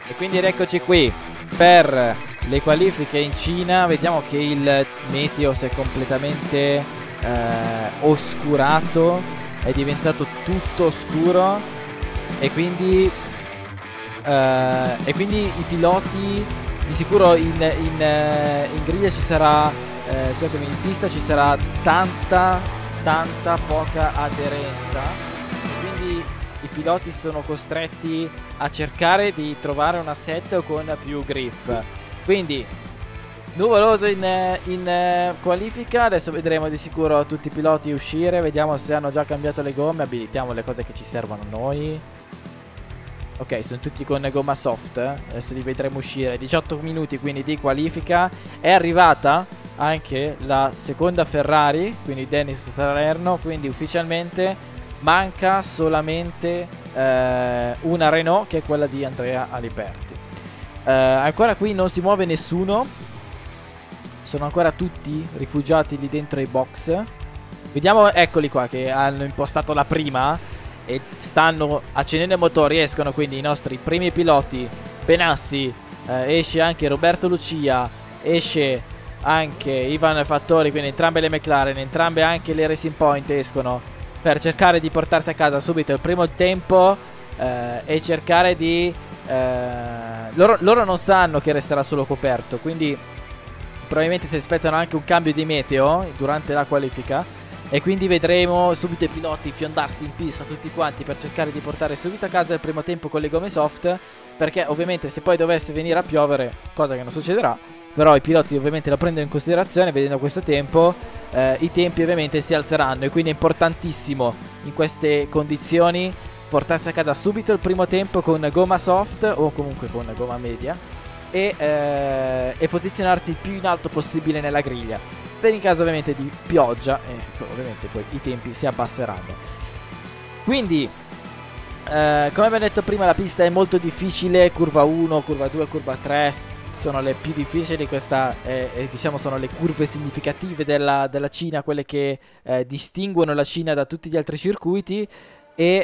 E quindi eccoci qui per le qualifiche in Cina. Vediamo che il meteo si è completamente oscurato, è diventato tutto scuro e quindi i piloti di sicuro in griglia ci sarà, scusatemi, in pista ci sarà tanta poca aderenza e quindi i piloti sono costretti a cercare di trovare un assetto con più grip. Quindi nuvoloso in qualifica. Adesso vedremo di sicuro tutti i piloti uscire. Vediamo se hanno già cambiato le gomme. Abilitiamo le cose che ci servono a noi. Ok, sono tutti con gomma soft. Adesso li vedremo uscire. 18 minuti quindi di qualifica. È arrivata anche la seconda Ferrari, quindi Denis Salerno. Quindi ufficialmente manca solamente una Renault, che è quella di Andrea Aliberti. Ancora qui non si muove nessuno. Sono ancora tutti rifugiati lì dentro i box. Vediamo, eccoli qua che hanno impostato la prima e stanno accendendo i motori. Escono quindi i nostri primi piloti. Benassi, esce anche Roberto Lucia, esce anche Ivan Fattori, quindi entrambe le McLaren, entrambe anche le Racing Point escono per cercare di portarsi a casa subito il primo tempo e cercare di... loro non sanno che resterà solo coperto, quindi probabilmente si aspettano anche un cambio di meteo durante la qualifica e quindi vedremo subito i piloti fiondarsi in pista tutti quanti per cercare di portare subito a casa il primo tempo con le gomme soft, perché ovviamente se poi dovesse venire a piovere, cosa che non succederà, però i piloti ovviamente lo prendono in considerazione. Vedendo questo tempo i tempi ovviamente si alzeranno e quindi è importantissimo in queste condizioni portarsi a casa subito il primo tempo con gomma soft o comunque con gomma media e posizionarsi il più in alto possibile nella griglia per in caso ovviamente di pioggia, e ovviamente poi i tempi si abbasseranno. Quindi come abbiamo detto prima, la pista è molto difficile. Curva 1, curva 2, curva 3 sono le più difficili. Questa diciamo sono le curve significative della Cina, quelle che distinguono la Cina da tutti gli altri circuiti ed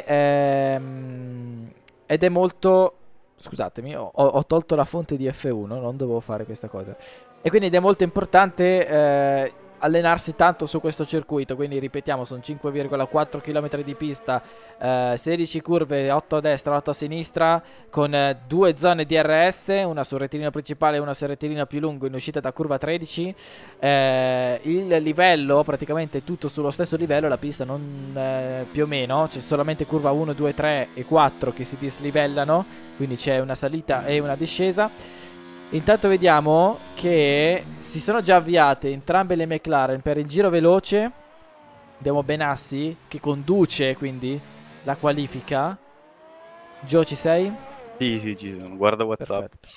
è molto... Scusatemi, ho tolto la fonte di F1, non dovevo fare questa cosa. E quindi ed è molto importante allenarsi tanto su questo circuito. Quindi ripetiamo, sono 5,4 km di pista, 16 curve, 8 a destra, 8 a sinistra, con 2 zone DRS, una sul rettilineo principale e una sul rettilineo più lungo in uscita da curva 13. Il livello praticamente tutto sullo stesso livello, la pista non più o meno, c'è solamente curva 1, 2, 3 e 4 che si dislivellano, quindi c'è una salita e una discesa. Intanto vediamo che si sono già avviate entrambe le McLaren per il giro veloce. Abbiamo Benassi che conduce quindi la qualifica. Gio, ci sei? Sì, sì, ci sono. Guarda WhatsApp. Perfetto.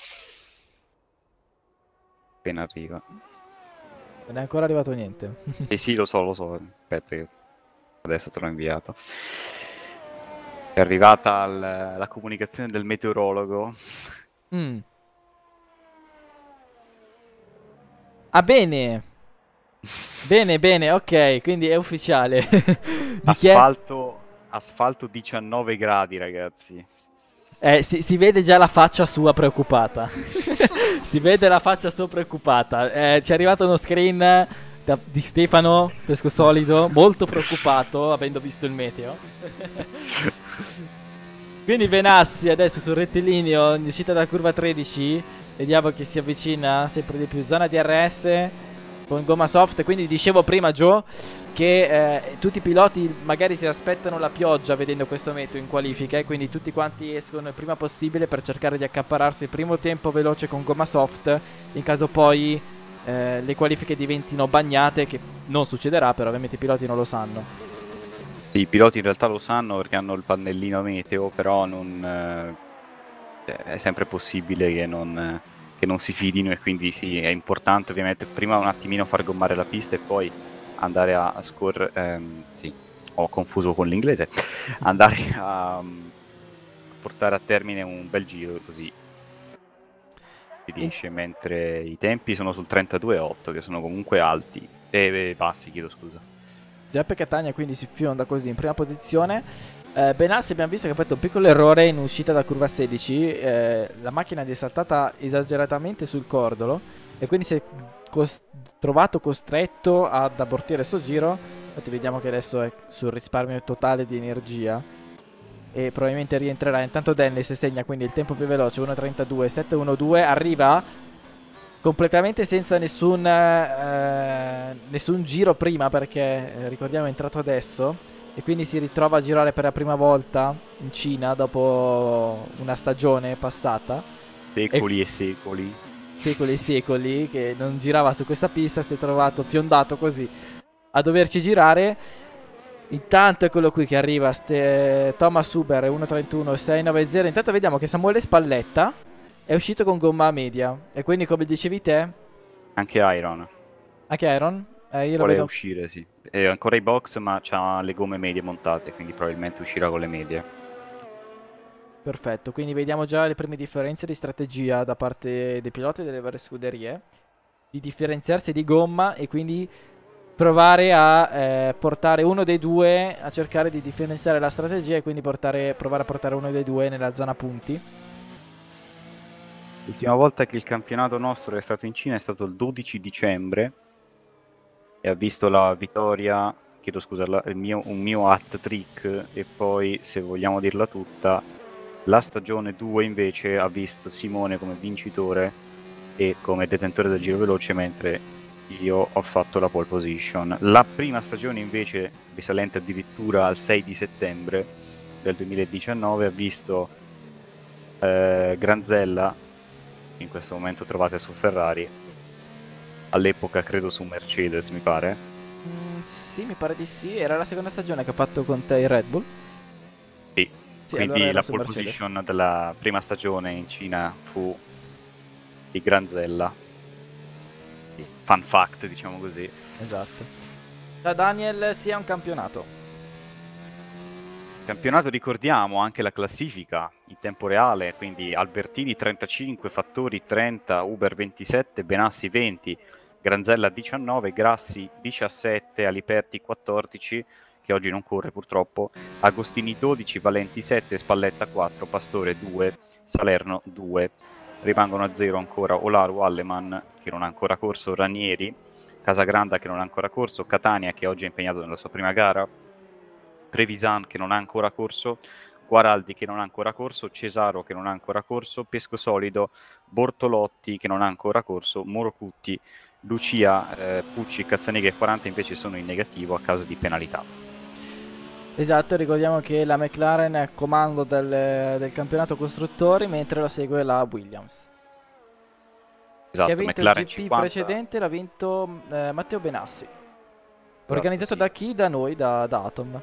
Appena arriva. Non è ancora arrivato niente. Sì, lo so. Aspetta, che adesso te l'ho inviato. È arrivata la comunicazione del meteorologo. Ah, bene. Bene, ok, quindi è ufficiale. Di chi è? Asfalto 19 gradi, ragazzi. Si vede già la faccia sua preoccupata. Si vede la faccia sua preoccupata. Ci è arrivato uno screen di Stefano Pescosolido, molto preoccupato avendo visto il meteo. Quindi Benassi adesso sul rettilineo in uscita dalla curva 13. Vediamo che si avvicina sempre di più. Zona DRS con gomma soft. Quindi dicevo prima, Joe, che tutti i piloti magari si aspettano la pioggia vedendo questo meteo in qualifica, e quindi tutti quanti escono il prima possibile per cercare di accaparrarsi il primo tempo veloce con gomma soft, in caso poi le qualifiche diventino bagnate, che non succederà, però ovviamente i piloti non lo sanno. Sì, i piloti in realtà lo sanno perché hanno il pannellino meteo, però non, è sempre possibile che non si fidino, e quindi sì, è importante ovviamente prima un attimino far gommare la pista e poi andare a scorrere, sì, ho confuso con l'inglese, andare a portare a termine un bel giro, così si riesce, mentre i tempi sono sul 32,8, che sono comunque alti, e bassi, chiedo scusa. Giuseppe Catania quindi si fionda così in prima posizione. Benassi abbiamo visto che ha fatto un piccolo errore in uscita da curva 16, la macchina gli è saltata esageratamente sul cordolo e quindi si è trovato costretto ad abortire il suo giro. Infatti vediamo che adesso è sul risparmio totale di energia e probabilmente rientrerà. Intanto Dennis segna quindi il tempo più veloce, 1.32.712, arriva completamente senza nessun giro prima perché ricordiamo è entrato adesso e quindi si ritrova a girare per la prima volta in Cina dopo una stagione passata. Secoli e secoli. Secoli e secoli che non girava su questa pista, si è trovato fiondato così a doverci girare. Intanto eccolo qui che arriva Thomas Huber 1.31.690. Intanto vediamo che Samuele Spalletta è uscito con gomma media e quindi come dicevi te Anche Iron anche Iron io lo vuole vedo. uscire, sì. È ancora i box, ma ha le gomme medie montate, quindi probabilmente uscirà con le medie. Perfetto, quindi vediamo già le prime differenze di strategia da parte dei piloti delle varie scuderie, di differenziarsi di gomma e quindi provare a portare uno dei due a cercare di differenziare la strategia e quindi provare a portare uno dei due nella zona punti. L'ultima volta che il campionato nostro è stato in Cina è stato il 12 dicembre e ha visto la vittoria, chiedo scusa, un mio hat trick e poi, se vogliamo dirla tutta, la stagione 2 invece ha visto Simone come vincitore e come detentore del giro veloce, mentre io ho fatto la pole position. La prima stagione invece, risalente addirittura al 6 di settembre del 2019, ha visto Granzella, in questo momento trovate su Ferrari, all'epoca credo su Mercedes, mi pare. Sì, mi pare di sì. Era la seconda stagione che ha fatto con te il Red Bull. Sì, Sì, quindi allora era la su pole Mercedes. position della prima stagione in Cina fu di Granzella. Sì, fun fact, diciamo così. Esatto. Da Daniel sia un campionato. Campionato, ricordiamo anche la classifica in tempo reale, quindi Albertini 35, Fattori 30, Uber 27, Benassi 20, Granzella 19, Grassi 17, Aliperti 14, che oggi non corre purtroppo, Agostini 12, Valenti 7, Spalletta 4, Pastore 2, Salerno 2. Rimangono a zero ancora Olaru, Alleman, che non ha ancora corso, Ranieri, Casagranda, che non ha ancora corso, Catania, che oggi è impegnato nella sua prima gara, Trevisan, che non ha ancora corso, Guaraldi, che non ha ancora corso, Cesaro, che non ha ancora corso, Pesco Solido, Bortolotti, che non ha ancora corso, Morocutti, Lucia, Pucci, Cazzanega e 40 invece sono in negativo a causa di penalità. Esatto, ricordiamo che la McLaren è a comando del campionato costruttori mentre la segue la Williams. Esatto, Che ha vinto McLaren il GP 50. precedente, l'ha vinto Matteo Benassi. Esatto, Organizzato sì. da chi? Da noi, da Atom.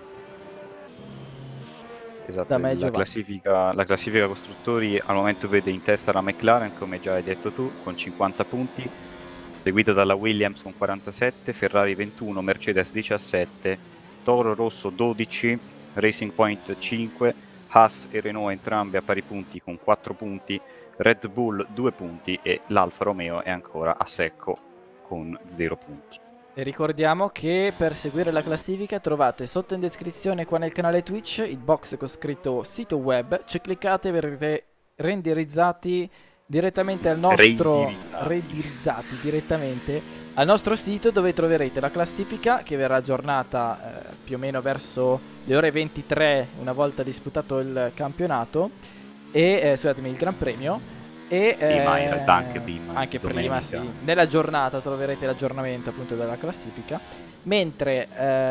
Esatto, Da me e la Giovanni. classifica costruttori al momento vede in testa la McLaren, come già hai detto tu, con 50 punti, seguita dalla Williams con 47, Ferrari 21, Mercedes 17, Toro Rosso 12, Racing Point 5, Haas e Renault entrambi a pari punti con 4 punti, Red Bull 2 punti e l'Alfa Romeo è ancora a secco con 0 punti. E ricordiamo che per seguire la classifica trovate sotto in descrizione qua nel canale Twitch il box con scritto sito web, ci cliccate e verrete renderizzati direttamente al nostro renderizzati direttamente al nostro sito, dove troverete la classifica che verrà aggiornata più o meno verso le ore 23 una volta disputato il campionato e scusatemi, il Gran Premio. E Prima in realtà anche prima, sì, nella giornata troverete l'aggiornamento appunto della classifica, mentre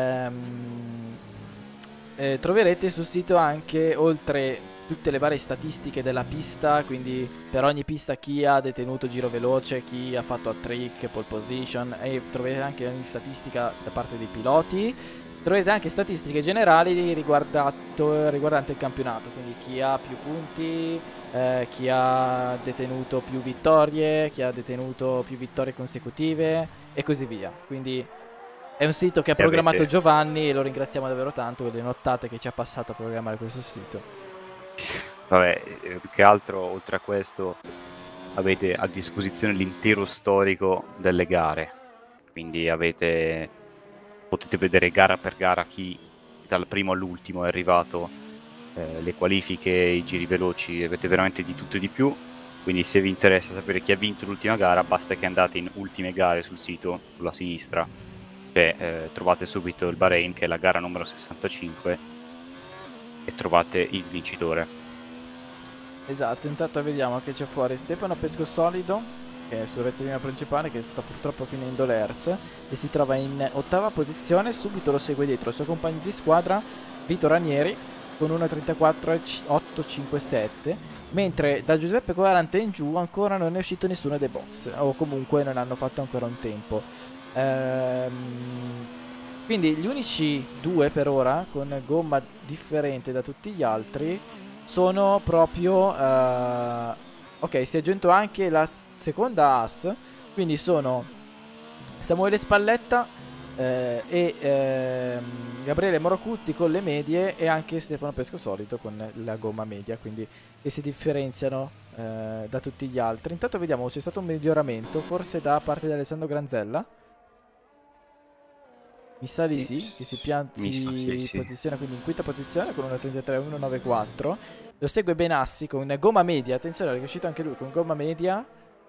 troverete sul sito anche, oltre tutte le varie statistiche della pista, quindi per ogni pista chi ha detenuto giro veloce, chi ha fatto a trick, pole position, e troverete anche ogni statistica da parte dei piloti. Troverete anche statistiche generali riguardante il campionato, quindi chi ha più punti, chi ha detenuto più vittorie, chi ha detenuto più vittorie consecutive e così via. Quindi è un sito che ha programmato Giovanni e lo ringraziamo davvero tanto per le nottate che ci ha passato a programmare questo sito. Vabbè, più che altro, oltre a questo, avete a disposizione l'intero storico delle gare, quindi potete vedere gara per gara chi dal primo all'ultimo è arrivato, le qualifiche, i giri veloci, avete veramente di tutto e di più. Quindi se vi interessa sapere chi ha vinto l'ultima gara, basta che andate in ultime gare sul sito, sulla sinistra, trovate subito il Bahrain, che è la gara numero 65, e trovate il vincitore. Esatto, intanto vediamo che c'è fuori Stefano Pescosolido, che è sul rettilineo principale, che sta purtroppo finendo l'ERS e si trova in ottava posizione. Subito lo segue dietro il suo compagno di squadra Vito Ranieri con 1.34.857, mentre da Giuseppe 40 in giù ancora non è uscito nessuno dei box, o comunque non hanno fatto ancora un tempo. Quindi gli unici due per ora con gomma differente da tutti gli altri sono proprio ok, si è aggiunto anche la seconda AS, quindi sono Samuele Spalletta e Gabriele Morocutti con le medie, e anche Stefano Pescosolido con la gomma media, quindi che si differenziano da tutti gli altri. Intanto vediamo se c'è stato un miglioramento, forse da parte di Alessandro Granzella. Mi sa di sì, che si posiziona quindi in quinta posizione con 1.33.194. Lo segue Benassi con gomma media, attenzione, è riuscito anche lui con gomma media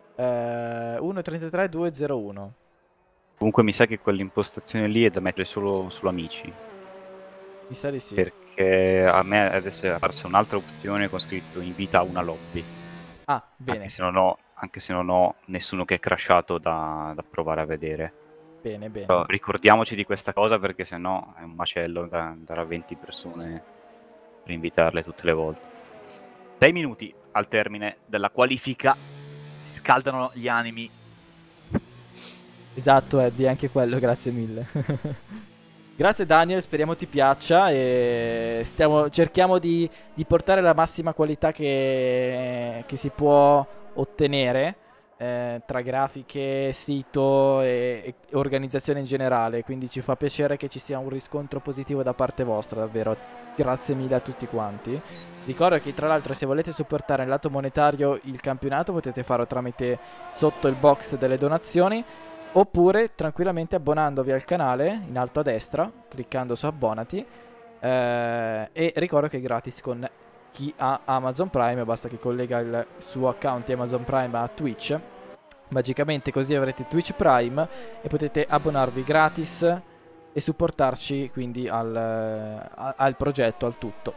1.33.201. Comunque mi sa che quell'impostazione lì è da mettere solo su amici. Mi sa di sì. Perché a me adesso è apparsa un'altra opzione con scritto invita a una lobby. Ah, bene. Anche se non ho nessuno che è crashato da provare a vedere. Bene, bene. Però ricordiamoci di questa cosa, perché sennò è un macello andare a 20 persone per invitarle tutte le volte. 6 minuti al termine della qualifica, si scaldano gli animi. Esatto, Eddie, anche quello, grazie mille. Grazie Daniel, speriamo ti piaccia e cerchiamo di portare la massima qualità che si può ottenere tra grafiche, sito e organizzazione in generale, quindi ci fa piacere che ci sia un riscontro positivo da parte vostra, davvero grazie mille a tutti quanti. Ricordo che tra l'altro se volete supportare nel lato monetario il campionato potete farlo tramite sotto il box delle donazioni, oppure tranquillamente abbonandovi al canale in alto a destra, cliccando su abbonati, e ricordo che è gratis con chi ha Amazon Prime, basta che collega il suo account di Amazon Prime a Twitch, magicamente così avrete Twitch Prime e potete abbonarvi gratis e supportarci quindi al progetto, al tutto.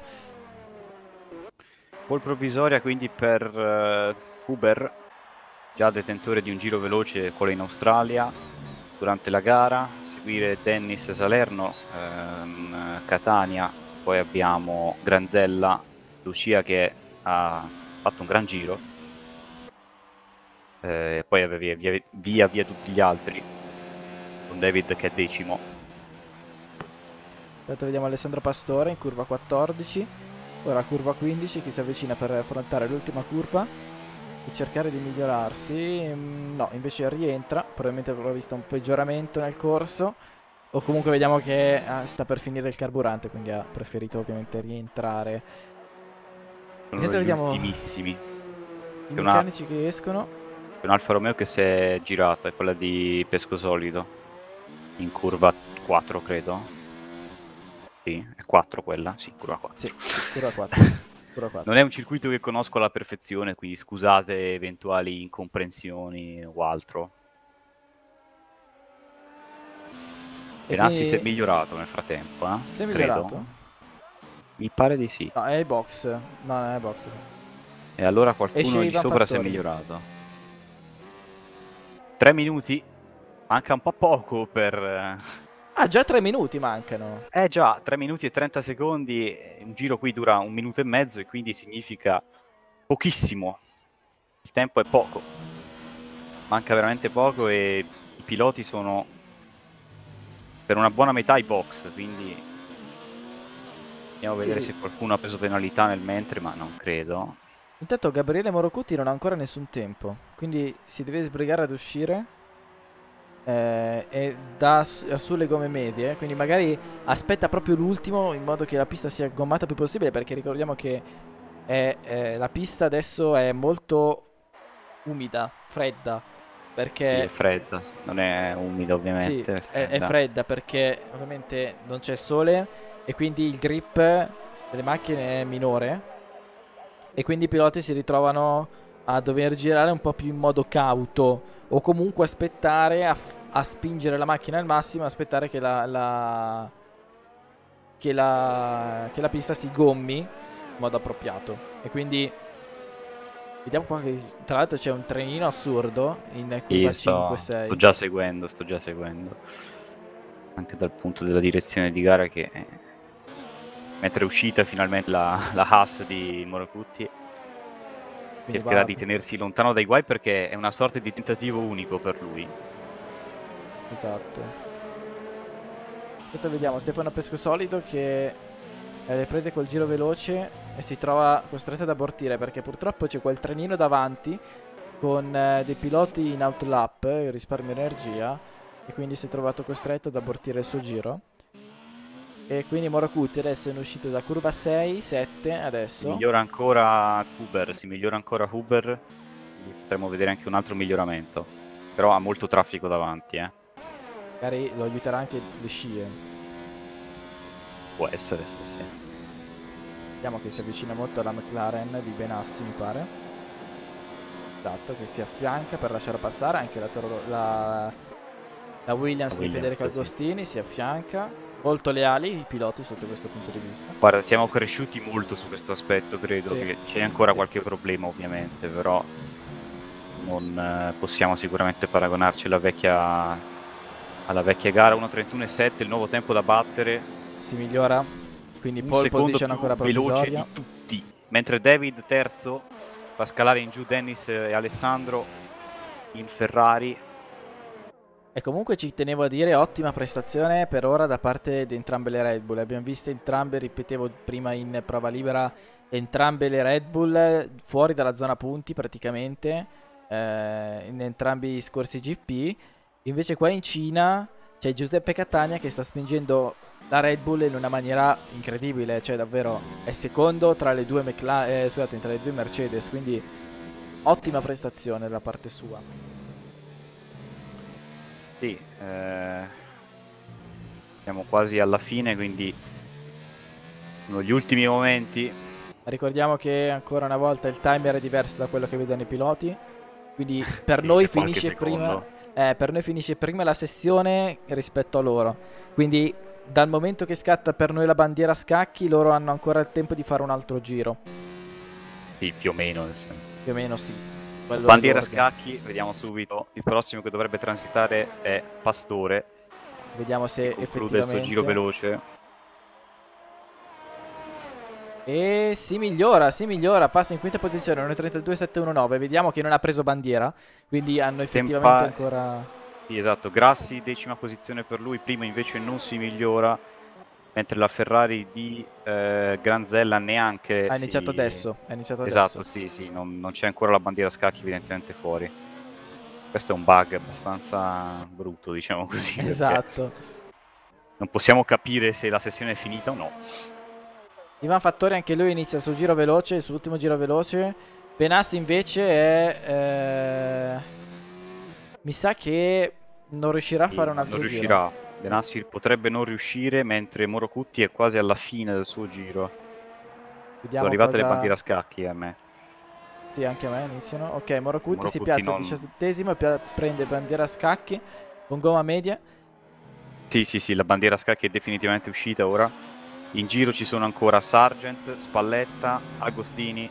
Pole provvisoria quindi per Uber, già detentore di un giro veloce quello in Australia durante la gara. Seguire Dennis Salerno Catania, poi abbiamo Granzella Lucia che ha fatto un gran giro, poi via tutti gli altri con David che è decimo. Adesso vediamo Alessandro Pastore in curva 14, ora curva 15, chi si avvicina per affrontare l'ultima curva e cercare di migliorarsi. No, invece rientra, probabilmente avrò visto un peggioramento nel corso, o comunque vediamo che sta per finire il carburante, quindi ha preferito ovviamente rientrare. Sono gli ultimissimi. I meccanici che escono. Un Alfa Romeo che si è girata, è quella di Pescosolido in curva 4 credo. Sì, è 4 quella? Sì, curva 4. Sì, curva 4. Curva 4. Non è un circuito che conosco alla perfezione, quindi scusate eventuali incomprensioni o altro. Benassi si è migliorato nel frattempo, eh? Si è migliorato? Credo. Mi pare di sì. No, è ai box. No, non è ai box. E allora qualcuno di sopra si è migliorato. 3 minuti? Manca un po' poco per... Ah, già 3 minuti mancano. Già, 3 minuti e 30 secondi. Un giro qui dura 1 minuto e mezzo e quindi significa pochissimo. Il tempo è poco. Manca veramente poco e i piloti sono per una buona metà ai box, quindi andiamo a vedere se qualcuno ha preso penalità nel mentre, ma non credo. Intanto Gabriele Morocutti non ha ancora nessun tempo, quindi si deve sbrigare ad uscire e dà sulle gomme medie, quindi magari aspetta proprio l'ultimo in modo che la pista sia gommata il più possibile, perché ricordiamo che la pista adesso è molto umida, fredda, perché sì, è fredda, non è umida ovviamente. Sì, è fredda perché ovviamente non c'è sole e quindi il grip delle macchine è minore e quindi i piloti si ritrovano a dover girare un po' più in modo cauto o comunque aspettare a spingere la macchina al massimo, aspettare che che la pista si gommi in modo appropriato. E quindi vediamo qua che tra l'altro c'è un trenino assurdo in curva 5-6. Sto già seguendo, anche dal punto della direzione di gara che mentre è uscita finalmente la Haas di Moracutti cercherà di tenersi lontano dai guai perché è una sorta di tentativo unico per lui. Esatto. Aspetta, vediamo Stefano Pescosolido che è alle prese col giro veloce e si trova costretto ad abortire perché purtroppo c'è quel trenino davanti con dei piloti in outlap, il risparmio energia, e quindi si è trovato costretto ad abortire il suo giro. E quindi Moracutti adesso è in uscita da curva 6-7 adesso. Si migliora ancora Huber, potremmo vedere anche un altro miglioramento, però ha molto traffico davanti, Magari lo aiuterà anche le scie. Può essere, sì. Vediamo che si avvicina molto alla McLaren di Benassi, mi pare. Esatto, che si affianca per lasciare passare anche la Williams di Federico Agostini, sì. Si affianca. Molto leali i piloti sotto questo punto di vista. Guarda, siamo cresciuti molto su questo aspetto, credo, sì. Che c'è ancora qualche problema ovviamente, però non possiamo sicuramente paragonarci alla vecchia gara. 1:31.7, il nuovo tempo da battere. Si migliora, quindi pole position ancora provvisoria. Veloce di tutti, mentre David terzo fa scalare in giù Dennis e Alessandro in Ferrari. E comunque ci tenevo a dire ottima prestazione per ora da parte di entrambe le Red Bull. Abbiamo visto entrambe, ripetevo prima in prova libera, entrambe le Red Bull fuori dalla zona punti praticamente in entrambi i scorsi GP. Invece qua in Cina c'è Giuseppe Catania che sta spingendo la Red Bull in una maniera incredibile, cioè davvero è secondo tra le due tra le due Mercedes, quindi ottima prestazione da parte sua. Sì, siamo quasi alla fine, quindi sono gli ultimi momenti. Ricordiamo che ancora una volta il timer è diverso da quello che vedono i piloti, quindi per sì, noi finisce prima per noi finisce prima la sessione rispetto a loro, quindi dal momento che scatta per noi la bandiera a scacchi loro hanno ancora il tempo di fare un altro giro. Sì, più o meno sì. Bandiera a scacchi, vediamo subito. Il prossimo che dovrebbe transitare è Pastore. Vediamo se effettivamente il suo giro veloce. E si migliora, passa in quinta posizione, 1:32.719. Vediamo che non ha preso bandiera, quindi hanno effettivamente ancora... Sì, esatto, Grassi decima posizione per lui, primo invece non si migliora, mentre la Ferrari di Granzella neanche... Ha iniziato adesso, esatto, sì, non c'è ancora la bandiera a scacchi evidentemente fuori. Questo è un bug abbastanza brutto, diciamo così. Esatto. Non possiamo capire se la sessione è finita o no. Ivan Fattori anche lui inizia il suo giro veloce, il suo ultimo giro veloce. Benassi invece è... mi sa che non riuscirà a fare un altro giro. Non riuscirà. Benassi potrebbe non riuscire, mentre Moracutti è quasi alla fine del suo giro. Vediamo. Sono arrivate le bandiere a scacchi a me. Sì, anche a me iniziano. Ok, Moracutti si piazza al 17esimo e prende bandiera a scacchi con gomma media. Sì, la bandiera a scacchi è definitivamente uscita ora. In giro ci sono ancora Sargent, Spalletta, Agostini,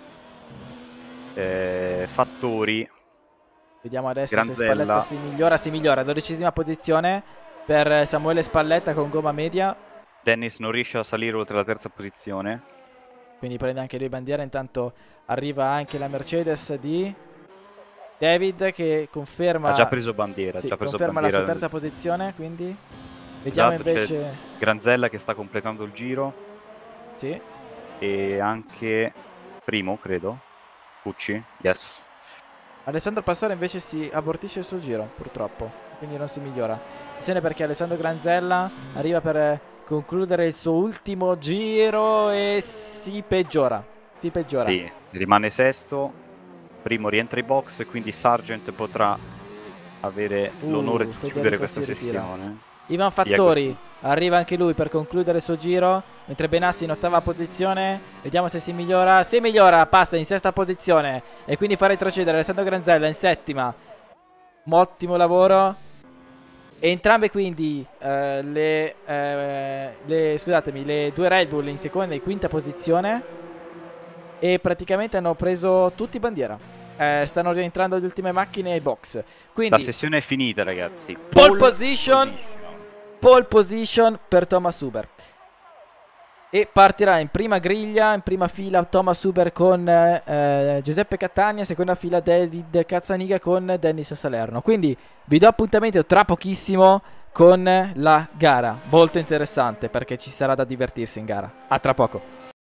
Fattori. Vediamo adesso Granzella. se Spalletta si migliora. 12esima posizione per Samuele Spalletta con gomma media. Dennis non riesce a salire oltre la terza posizione, quindi prende anche lui bandiera. Intanto arriva anche la Mercedes di David che conferma... ha già preso bandiera, conferma la sua terza posizione, quindi vediamo invece Granzella che sta completando il giro. Sì. E anche primo, credo, Pucci, yes. Alessandro Pastore invece si abortisce il suo giro, purtroppo, quindi non si migliora. Attenzione perché Alessandro Granzella arriva per concludere il suo ultimo giro e si peggiora. Sì, rimane sesto, primo rientra in box e quindi Sargent potrà avere l'onore di chiudere questa sessione. Ivan Fattori arriva anche lui per concludere il suo giro, mentre Benassi in ottava posizione. Vediamo se si migliora. Si migliora, passa in sesta posizione e quindi fa retrocedere Alessandro Granzella in settima. Ottimo lavoro. Entrambe quindi scusatemi, le due Red Bull in seconda e quinta posizione, e praticamente hanno preso tutti bandiera. Stanno rientrando le ultime macchine ai box. Quindi la sessione è finita, ragazzi. Pole position per Thomas Huber. E partirà in prima griglia, in prima fila Thomas Huber con Giuseppe Catania, seconda fila David Cazzaniga con Dennis Salerno. Quindi vi do appuntamento tra pochissimo con la gara, molto interessante perché ci sarà da divertirsi in gara. A tra poco.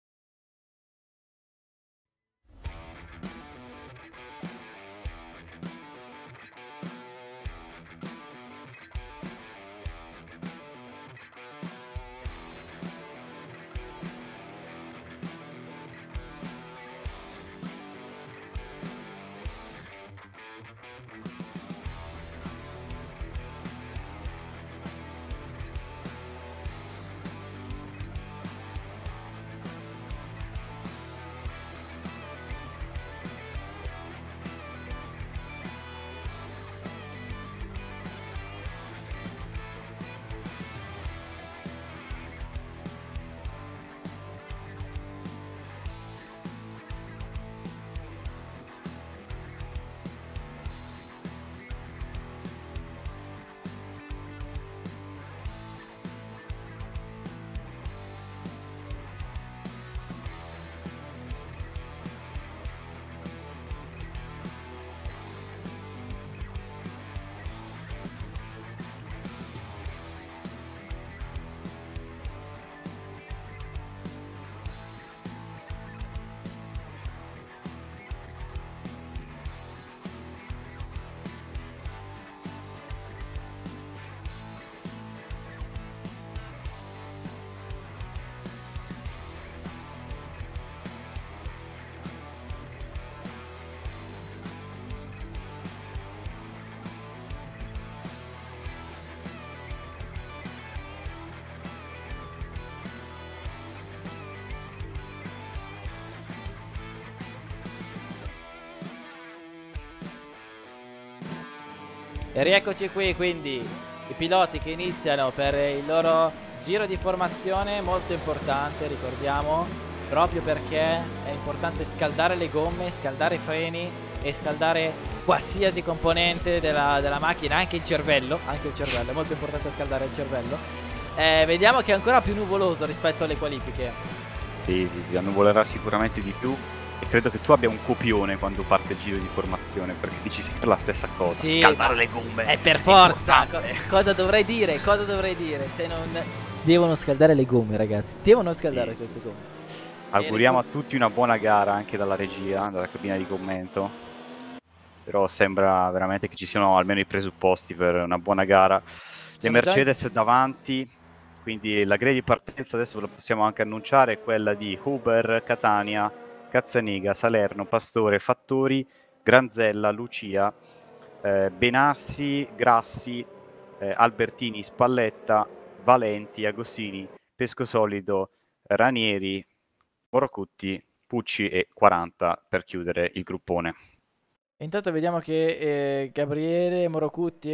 E rieccoci qui, quindi i piloti che iniziano per il loro giro di formazione, molto importante, ricordiamo, proprio perché è importante scaldare le gomme, scaldare i freni e scaldare qualsiasi componente della macchina, anche il cervello, è molto importante scaldare il cervello. Vediamo che è ancora più nuvoloso rispetto alle qualifiche. Sì, annuvolerà sicuramente di più. E credo che tu abbia un copione quando parte il giro di formazione, perché dici sempre la stessa cosa. Sì, scaldare le gomme. È per forza. Cosa dovrei dire? Se non devono scaldare le gomme, ragazzi. Devono scaldare queste gomme. Auguriamo a tutti una buona gara anche dalla regia, dalla cabina di commento. Però sembra veramente che ci siano almeno i presupposti per una buona gara. Le Mercedes davanti, quindi la griglia di partenza adesso ve lo possiamo anche annunciare, è quella di Huber, Catania, Cazzaniga, Salerno, Pastore, Fattori, Granzella, Lucia, Benassi, Grassi, Albertini, Spalletta, Valenti, Agostini, Pescosolido, Ranieri, Morocutti, Pucci e 40 per chiudere il gruppone. Intanto vediamo che Gabriele Morocutti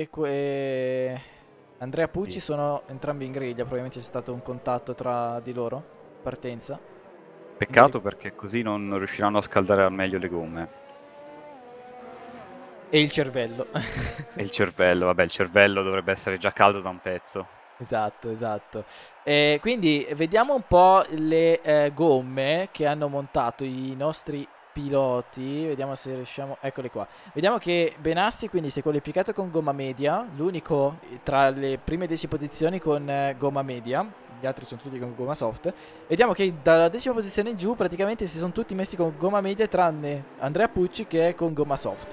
e Andrea Pucci sono entrambi in griglia, probabilmente c'è stato un contatto tra di loro, partenza. Peccato perché così non riusciranno a scaldare al meglio le gomme. E il cervello. E il cervello, vabbè, il cervello dovrebbe essere già caldo da un pezzo. Esatto. Quindi vediamo un po' le gomme che hanno montato i nostri piloti. Vediamo se riusciamo. Eccole qua. Vediamo che Benassi quindi si è qualificato con gomma media, l'unico tra le prime 10 posizioni con gomma media. Gli altri sono tutti con gomma soft. Vediamo che dalla 10ª posizione in giù praticamente si sono tutti messi con gomma media, tranne Andrea Pucci che è con gomma soft.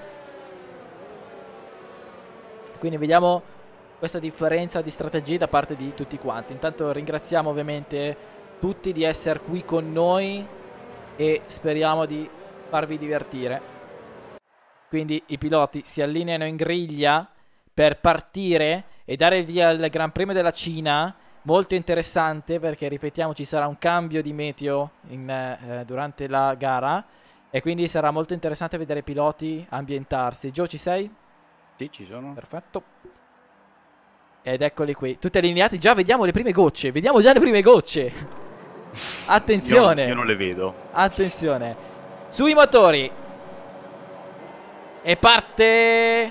Quindi vediamo questa differenza di strategie da parte di tutti quanti. Intanto ringraziamo ovviamente tutti di essere qui con noi e speriamo di farvi divertire. Quindi i piloti si allineano in griglia per partire e dare via il Gran Premio della Cina, molto interessante perché ripetiamo ci sarà un cambio di meteo durante la gara e quindi sarà molto interessante vedere i piloti ambientarsi. Gio, ci sei? Sì, ci sono. Perfetto. Ed eccoli qui, tutti allineati, già vediamo le prime gocce, vediamo già le prime gocce. Attenzione. Io non le vedo. Attenzione. Sui motori. E parte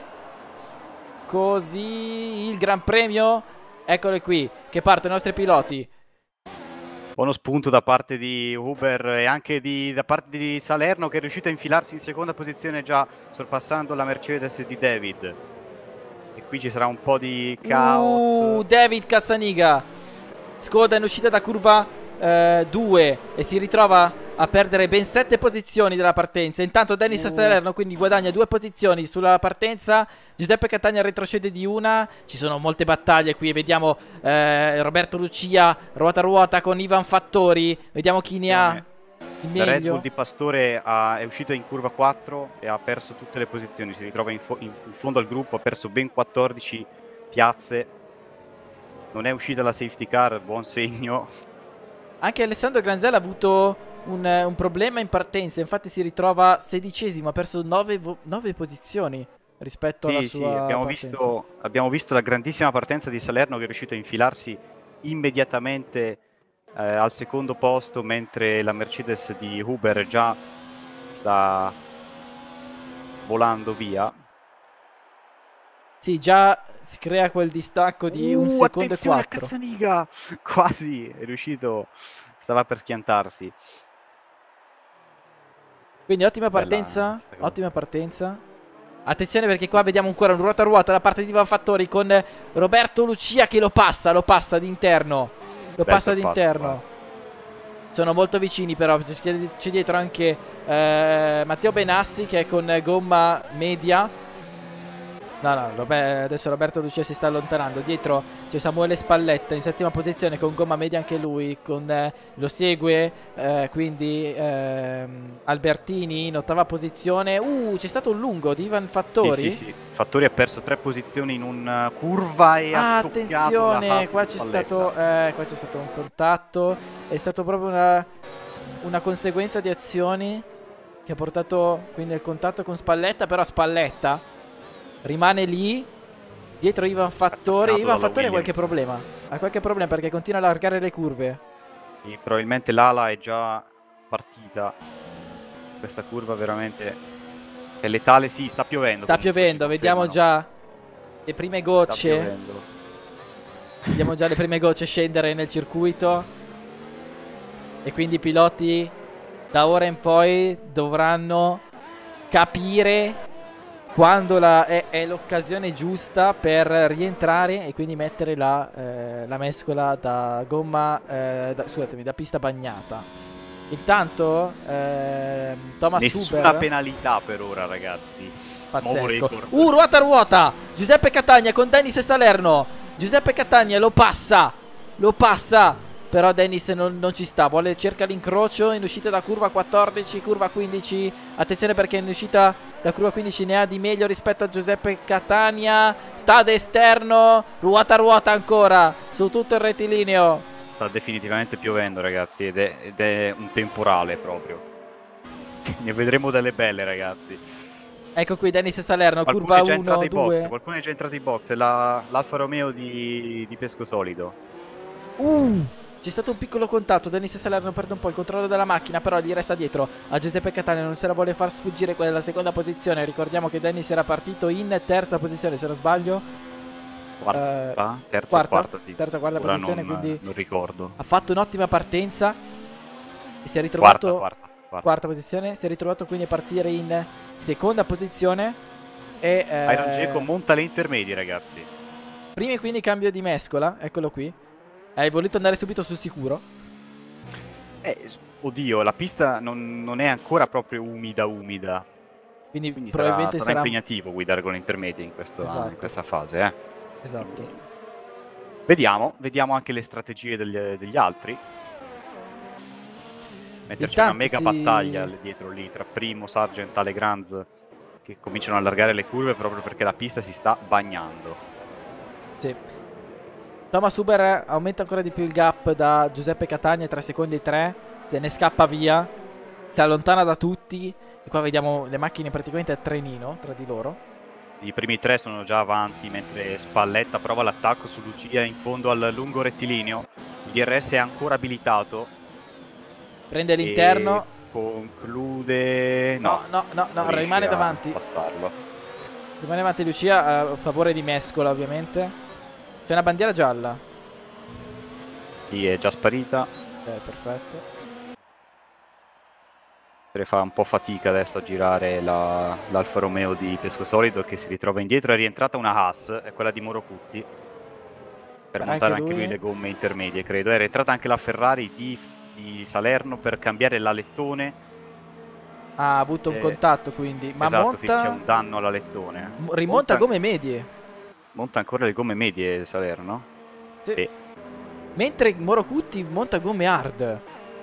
così il Gran Premio. Eccoli qui, che partono i nostri piloti. Buono spunto da parte di Huber e anche da parte di Salerno, che è riuscito a infilarsi in seconda posizione già sorpassando la Mercedes di David. E qui ci sarà un po' di caos. David Cazzaniga. Skoda in uscita da curva 2 e si ritrova a perdere ben 7 posizioni dalla partenza. Intanto Dennis Salerno quindi guadagna 2 posizioni sulla partenza. Giuseppe Catania retrocede di una. Ci sono molte battaglie qui. Vediamo Roberto Lucia ruota a ruota con Ivan Fattori. Vediamo chi ne ha il meglio. Red Bull di Pastore è uscito in curva 4 e ha perso tutte le posizioni. Si ritrova in fondo al gruppo. Ha perso ben 14 piazze. Non è uscita la safety car, buon segno. Anche Alessandro Granzella ha avuto un problema in partenza. Infatti si ritrova 16esimo. Ha perso 9 posizioni rispetto alla sua partenza. Abbiamo visto la grandissima partenza di Salerno, che è riuscito a infilarsi immediatamente al secondo posto, mentre la Mercedes di Huber già sta volando via. Sì, già si crea quel distacco di un secondo e 4. Cazzaniga! Quasi è riuscito, stava per schiantarsi. Quindi ottima partenza, ottima partenza. Attenzione perché qua vediamo ancora un ruota a ruota da parte di Ivan Fattori con Roberto Lucia che lo passa d'interno. Lo passa d'interno. Sono molto vicini però, c'è dietro anche Matteo Benassi che è con gomma media. No, adesso Roberto Lucia si sta allontanando. Dietro c'è Samuele Spalletta in settima posizione con gomma media anche lui. Lo segue quindi Albertini in ottava posizione. C'è stato un lungo di Ivan Fattori. Sì. Fattori ha perso 3 posizioni in una curva e ha attenzione, qua c'è stato un contatto. È stato proprio una conseguenza di azioni che ha portato quindi al contatto con Spalletta. Però Spalletta rimane lì dietro Ivan Fattori. Ivan Fattori ha qualche problema. Ha qualche problema perché continua a allargare le curve. Sì, probabilmente l'ala è già partita. Questa curva veramente è letale. Sì, sta piovendo. Sta piovendo, vediamo già le prime gocce. Vediamo già le prime gocce scendere nel circuito. E quindi i piloti da ora in poi dovranno capire quando è l'occasione giusta per rientrare e quindi mettere la mescola da gomma, scusatemi, da pista bagnata. Intanto Thomas Nessuna Huber, penalità per ora, ragazzi. pazzesco. Ruota a ruota, Giuseppe Catania con Dennis e Salerno. Giuseppe Catania lo passa, però Dennis non ci sta, cerca l'incrocio in uscita da curva 14, curva 15. Attenzione perché in uscita da curva 15 ne ha di meglio rispetto a Giuseppe Catania. Sta ad esterno, ruota a ruota ancora su tutto il rettilineo. Sta definitivamente piovendo, ragazzi, ed è un temporale proprio. Ne vedremo delle belle, ragazzi. Ecco qui Dennis e Salerno, curva 1, 2. Qualcuno è già entrato in box, è l'Alfa Romeo di Pesco Solido. C'è stato un piccolo contatto. Dennis Salerno perde un po' il controllo della macchina, però gli resta dietro a Giuseppe Catania. Non se la vuole far sfuggire quella della seconda posizione. Ricordiamo che Dennis era partito in terza posizione, se non sbaglio. Quarta posizione, quindi non ricordo. ha fatto un'ottima partenza e si è ritrovato quarta posizione. Si è ritrovato quindi a partire in seconda posizione. E Iron Geco monta le intermedie, ragazzi. Primi quindi cambio di mescola, eccolo qui. Hai voluto andare subito sul sicuro? Oddio, la pista non è ancora proprio umida. Quindi probabilmente sarà impegnativo guidare con le intermedie in questa fase. Esatto. Vediamo anche le strategie degli altri. Metterci una mega battaglia dietro lì tra Primo, Sargent, Alegrandz, che cominciano a allargare le curve proprio perché la pista si sta bagnando. Sì. Thomas Huber aumenta ancora di più il gap da Giuseppe Catania, 3 secondi e 3. Se ne scappa via, si allontana da tutti. E qua vediamo le macchine praticamente a trenino tra di loro. I primi 3 sono già avanti, mentre Spalletta prova l'attacco su Lucia in fondo al lungo rettilineo. Il DRS è ancora abilitato. Prende l'interno. Conclude... No, rimane davanti. Passarlo. Rimane davanti Lucia a favore di Mescola, ovviamente. C'è una bandiera gialla. Sì, è già sparita. Perfetto. Fa un po' fatica adesso a girare l'Alfa Romeo di Pesco Solido, che si ritrova indietro. È rientrata una Haas, è quella di Morocutti, per montare anche lui le gomme intermedie, credo. È rientrata anche la Ferrari di Salerno per cambiare l'alettone. Ha avuto un contatto, quindi. Ma esatto, monta... sì, c'è un danno all'alettone. Rimonta gomme medie. Monta ancora le gomme medie Salerno? Sì. Mentre Morocutti monta gomme hard.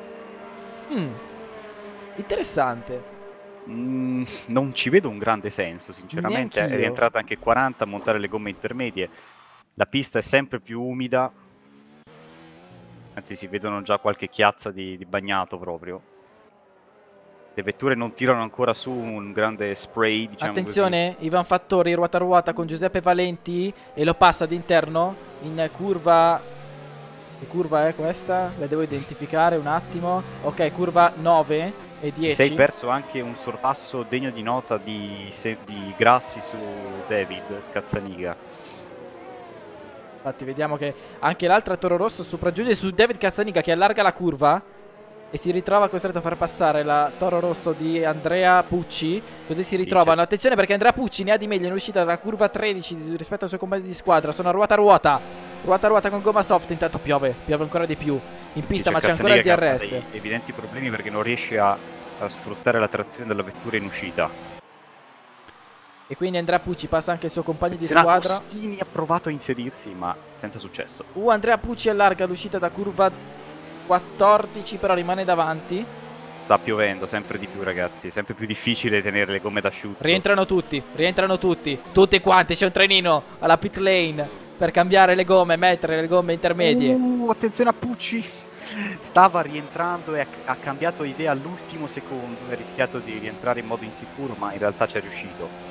Interessante. Non ci vedo un grande senso, sinceramente. È rientrata anche 40 a montare le gomme intermedie. La pista è sempre più umida. Anzi, si vedono già qualche chiazza di bagnato proprio. Le vetture non tirano ancora su un grande spray, diciamo. Attenzione, così. Ivan Fattori ruota a ruota con Giuseppe Valenti e lo passa d'interno in curva. Che curva è questa? La devo identificare un attimo. Ok, curva 9 e 10. Sei perso anche un sorpasso degno di nota di Grassi su David Cazzaniga. Infatti vediamo che anche l'altra Toro Rosso sopraggiunge su David Cazzaniga, che allarga la curva e si ritrova costretto a far passare la Toro Rosso di Andrea Pucci. Così si ritrovano. Attenzione, perché Andrea Pucci ne ha di meglio in uscita dalla curva 13 rispetto ai suoi compagni di squadra. Sono a ruota a ruota. Ruota a ruota con gomma soft. Intanto piove ancora di più in pista, ma c'è ancora il DRS. Dei evidenti problemi perché non riesce a sfruttare la trazione della vettura in uscita. E quindi Andrea Pucci passa anche il suo compagno di squadra. Agostini ha provato a inserirsi, ma senza successo. Andrea Pucci allarga l'uscita da curva 14, però rimane davanti. Sta piovendo sempre di più, ragazzi. È sempre più difficile tenere le gomme d'asciutto. Rientrano tutti. Tutti quanti. C'è un trenino alla pit lane per cambiare le gomme, mettere le gomme intermedie. Attenzione a Pucci. Stava rientrando e ha cambiato idea all'ultimo secondo. Ha rischiato di rientrare in modo insicuro, ma in realtà ci è riuscito.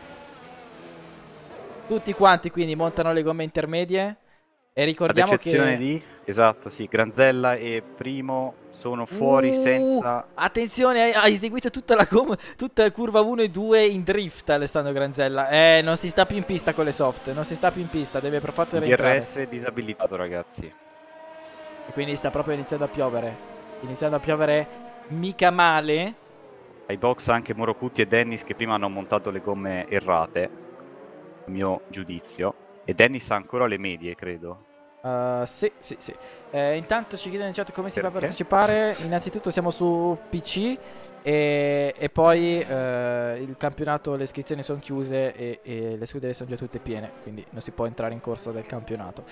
Tutti quanti quindi montano le gomme intermedie. E ricordiamo che... di... Esatto, sì, Granzella e Primo sono fuori senza... Attenzione, ha eseguito tutta la gomma, tutta la curva 1 e 2 in drift Alessandro Granzella. Non si sta più in pista con le soft, non si sta più in pista, deve per forza rientrare. Il DRS è disabilitato, ragazzi. E quindi sta proprio iniziando a piovere. Iniziando a piovere mica male. Ai box anche Morocutti e Dennis, che prima hanno montato le gomme errate, a mio giudizio. E Dennis ha ancora le medie, credo. Sì. Intanto ci chiedono in chat come si fa a partecipare. Innanzitutto siamo su PC e poi il campionato, le iscrizioni sono chiuse e le scuderie sono già tutte piene, quindi non si può entrare in corsa del campionato.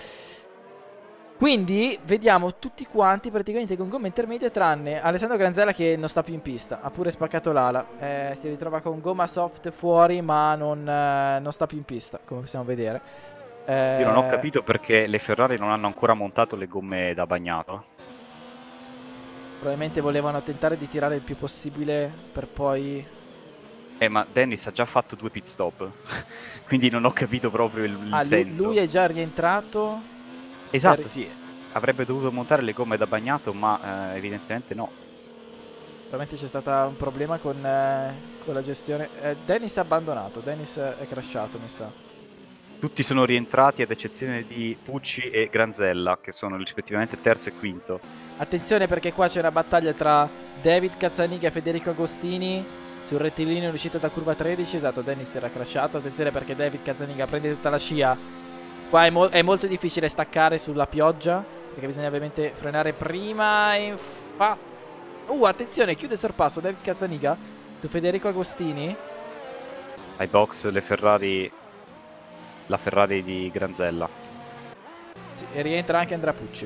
Quindi vediamo tutti quanti praticamente con gomme intermedie, tranne Alessandro Granzella che non sta più in pista. Ha pure spaccato l'ala. Si ritrova con gomma soft fuori, ma non sta più in pista, come possiamo vedere. Io non ho capito perché le Ferrari non hanno ancora montato le gomme da bagnato. Probabilmente volevano tentare di tirare il più possibile per poi... Ma Dennis ha già fatto 2 pit stop. Quindi non ho capito proprio il senso. Lui è già rientrato. Esatto, sì. Avrebbe dovuto montare le gomme da bagnato, ma evidentemente no. Probabilmente c'è stato un problema con la gestione. Dennis ha abbandonato. Dennis è crashato, mi sa. Tutti sono rientrati ad eccezione di Pucci e Granzella, che sono rispettivamente terzo e quinto. Attenzione, perché qua c'è una battaglia tra David Cazzaniga e Federico Agostini sul rettilineo in uscita da curva 13. Esatto, Dennis era crashato. Attenzione perché David Cazzaniga prende tutta la scia. Qua è molto difficile staccare sulla pioggia, perché bisogna ovviamente frenare prima. Attenzione, chiude il sorpasso David Cazzaniga su Federico Agostini. Ai box le Ferrari... La Ferrari di Granzella. Sì, e rientra anche Andrea Pucci.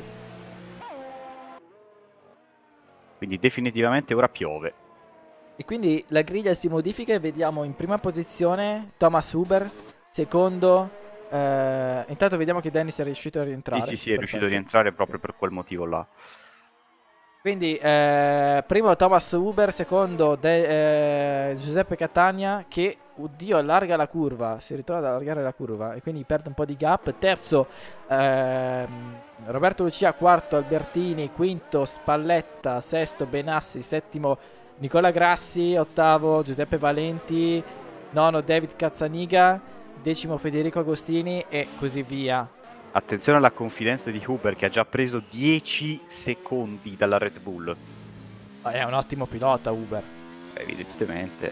Quindi definitivamente ora piove. E quindi la griglia si modifica e vediamo in prima posizione Thomas Huber, secondo Intanto vediamo che Dennis è riuscito a rientrare. Sì, è perfetto. riuscito a rientrare proprio per quel motivo là. Quindi primo Thomas Uber, secondo Giuseppe Catania che, oddio, allarga la curva, si ritrova ad allargare la curva e quindi perde un po' di gap. Terzo Roberto Lucia, quarto Albertini, quinto Spalletta, sesto Benassi, settimo Nicola Grassi, ottavo Giuseppe Valenti, nono David Cazzaniga, decimo Federico Agostini e così via. Attenzione alla confidenza di Huber che ha già preso 10 secondi dalla Red Bull. È un ottimo pilota Uber. Evidentemente.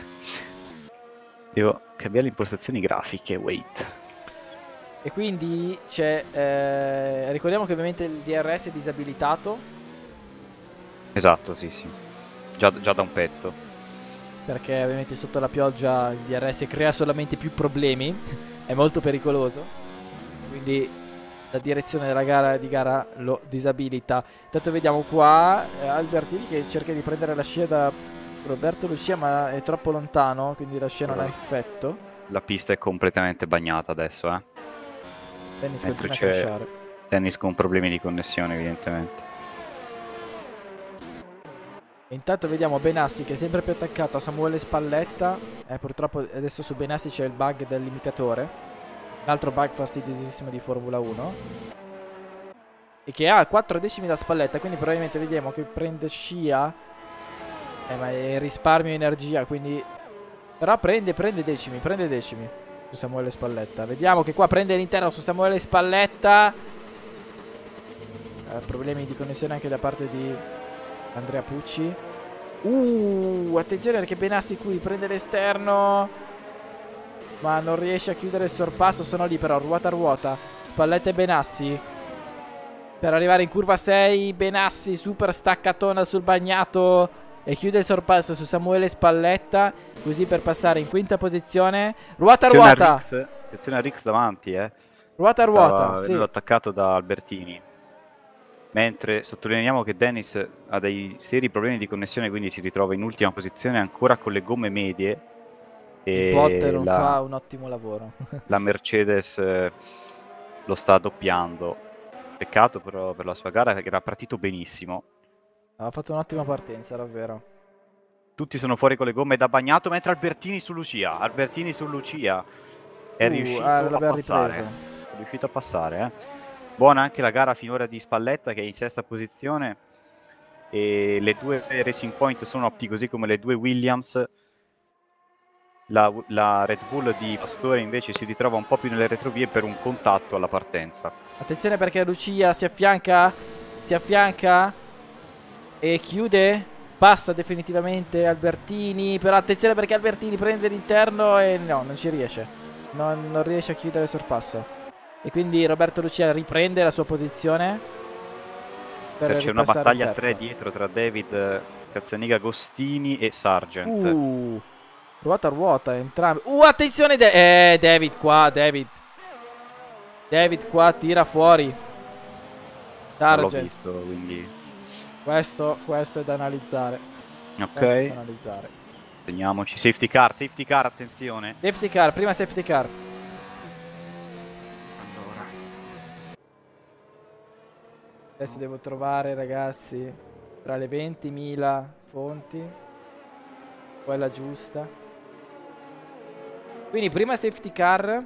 Devo cambiare le impostazioni grafiche, wait. E quindi c'è... ricordiamo che ovviamente il DRS è disabilitato. Esatto, sì. Già da un pezzo. Perché ovviamente sotto la pioggia il DRS crea solamente più problemi. È molto pericoloso. Quindi la direzione della gara lo disabilita. Intanto vediamo qua Albertini che cerca di prendere la scia da Roberto Lucia, ma è troppo lontano, quindi la scia non ha effetto. La pista è completamente bagnata adesso, Dennis mentre continua a c'è crashare. Dennis con problemi di connessione, evidentemente. E intanto vediamo Benassi che è sempre più attaccato a Samuele Spalletta. Purtroppo adesso su Benassi c'è il bug del limitatore. Un altro bug fastidiosissimo di Formula 1. E che ha 4 decimi da Spalletta. Quindi probabilmente vediamo che prende scia. Ma è risparmio energia. Quindi però prende decimi su Samuele Spalletta. Vediamo che qua prende l'interno su Samuele Spalletta. Problemi di connessione anche da parte di Andrea Pucci. Attenzione perché Benassi qui prende l'esterno, ma non riesce a chiudere il sorpasso. Sono lì però, ruota a ruota, Spalletta e Benassi. Per arrivare in curva 6 Benassi super staccatona sul bagnato e chiude il sorpasso su Samuele Spalletta, così per passare in quinta posizione. Ruota a ruota. Attenzione a Rix davanti, Ruota a ruota, sì. Attaccato da Albertini. Mentre sottolineiamo che Dennis ha dei seri problemi di connessione, quindi si ritrova in ultima posizione ancora con le gomme medie. E il bot non fa un ottimo lavoro. La Mercedes lo sta doppiando. Peccato però per la sua gara, che era partito benissimo. Ha fatto un'ottima partenza, davvero. Tutti sono fuori con le gomme da bagnato, mentre Albertini su Lucia. È riuscito a passare. È riuscito a passare, Buona anche la gara finora di Spalletta, che è in sesta posizione. E le due Racing Point sono opti, così come le due Williams. La Red Bull di Pastore invece si ritrova un po' più nelle retrovie per un contatto alla partenza. Attenzione perché Lucia si affianca e chiude. Passa definitivamente Albertini. Però attenzione perché Albertini prende l'interno e no, non ci riesce. Non riesce a chiudere il sorpasso. E quindi Roberto Lucia riprende la sua posizione. C'è una battaglia a 3 dietro tra David Cazzaniga, Agostini e Sargent. Ruota a ruota entrambi. Attenzione David qua. David qua tira fuori Sargent. Non l'ho visto, quindi questo è da analizzare. Ok, segniamoci. Safety car, attenzione. Safety car, prima safety car. Allora, adesso devo trovare, ragazzi, tra le 20.000 fonti quella giusta. Quindi prima safety car.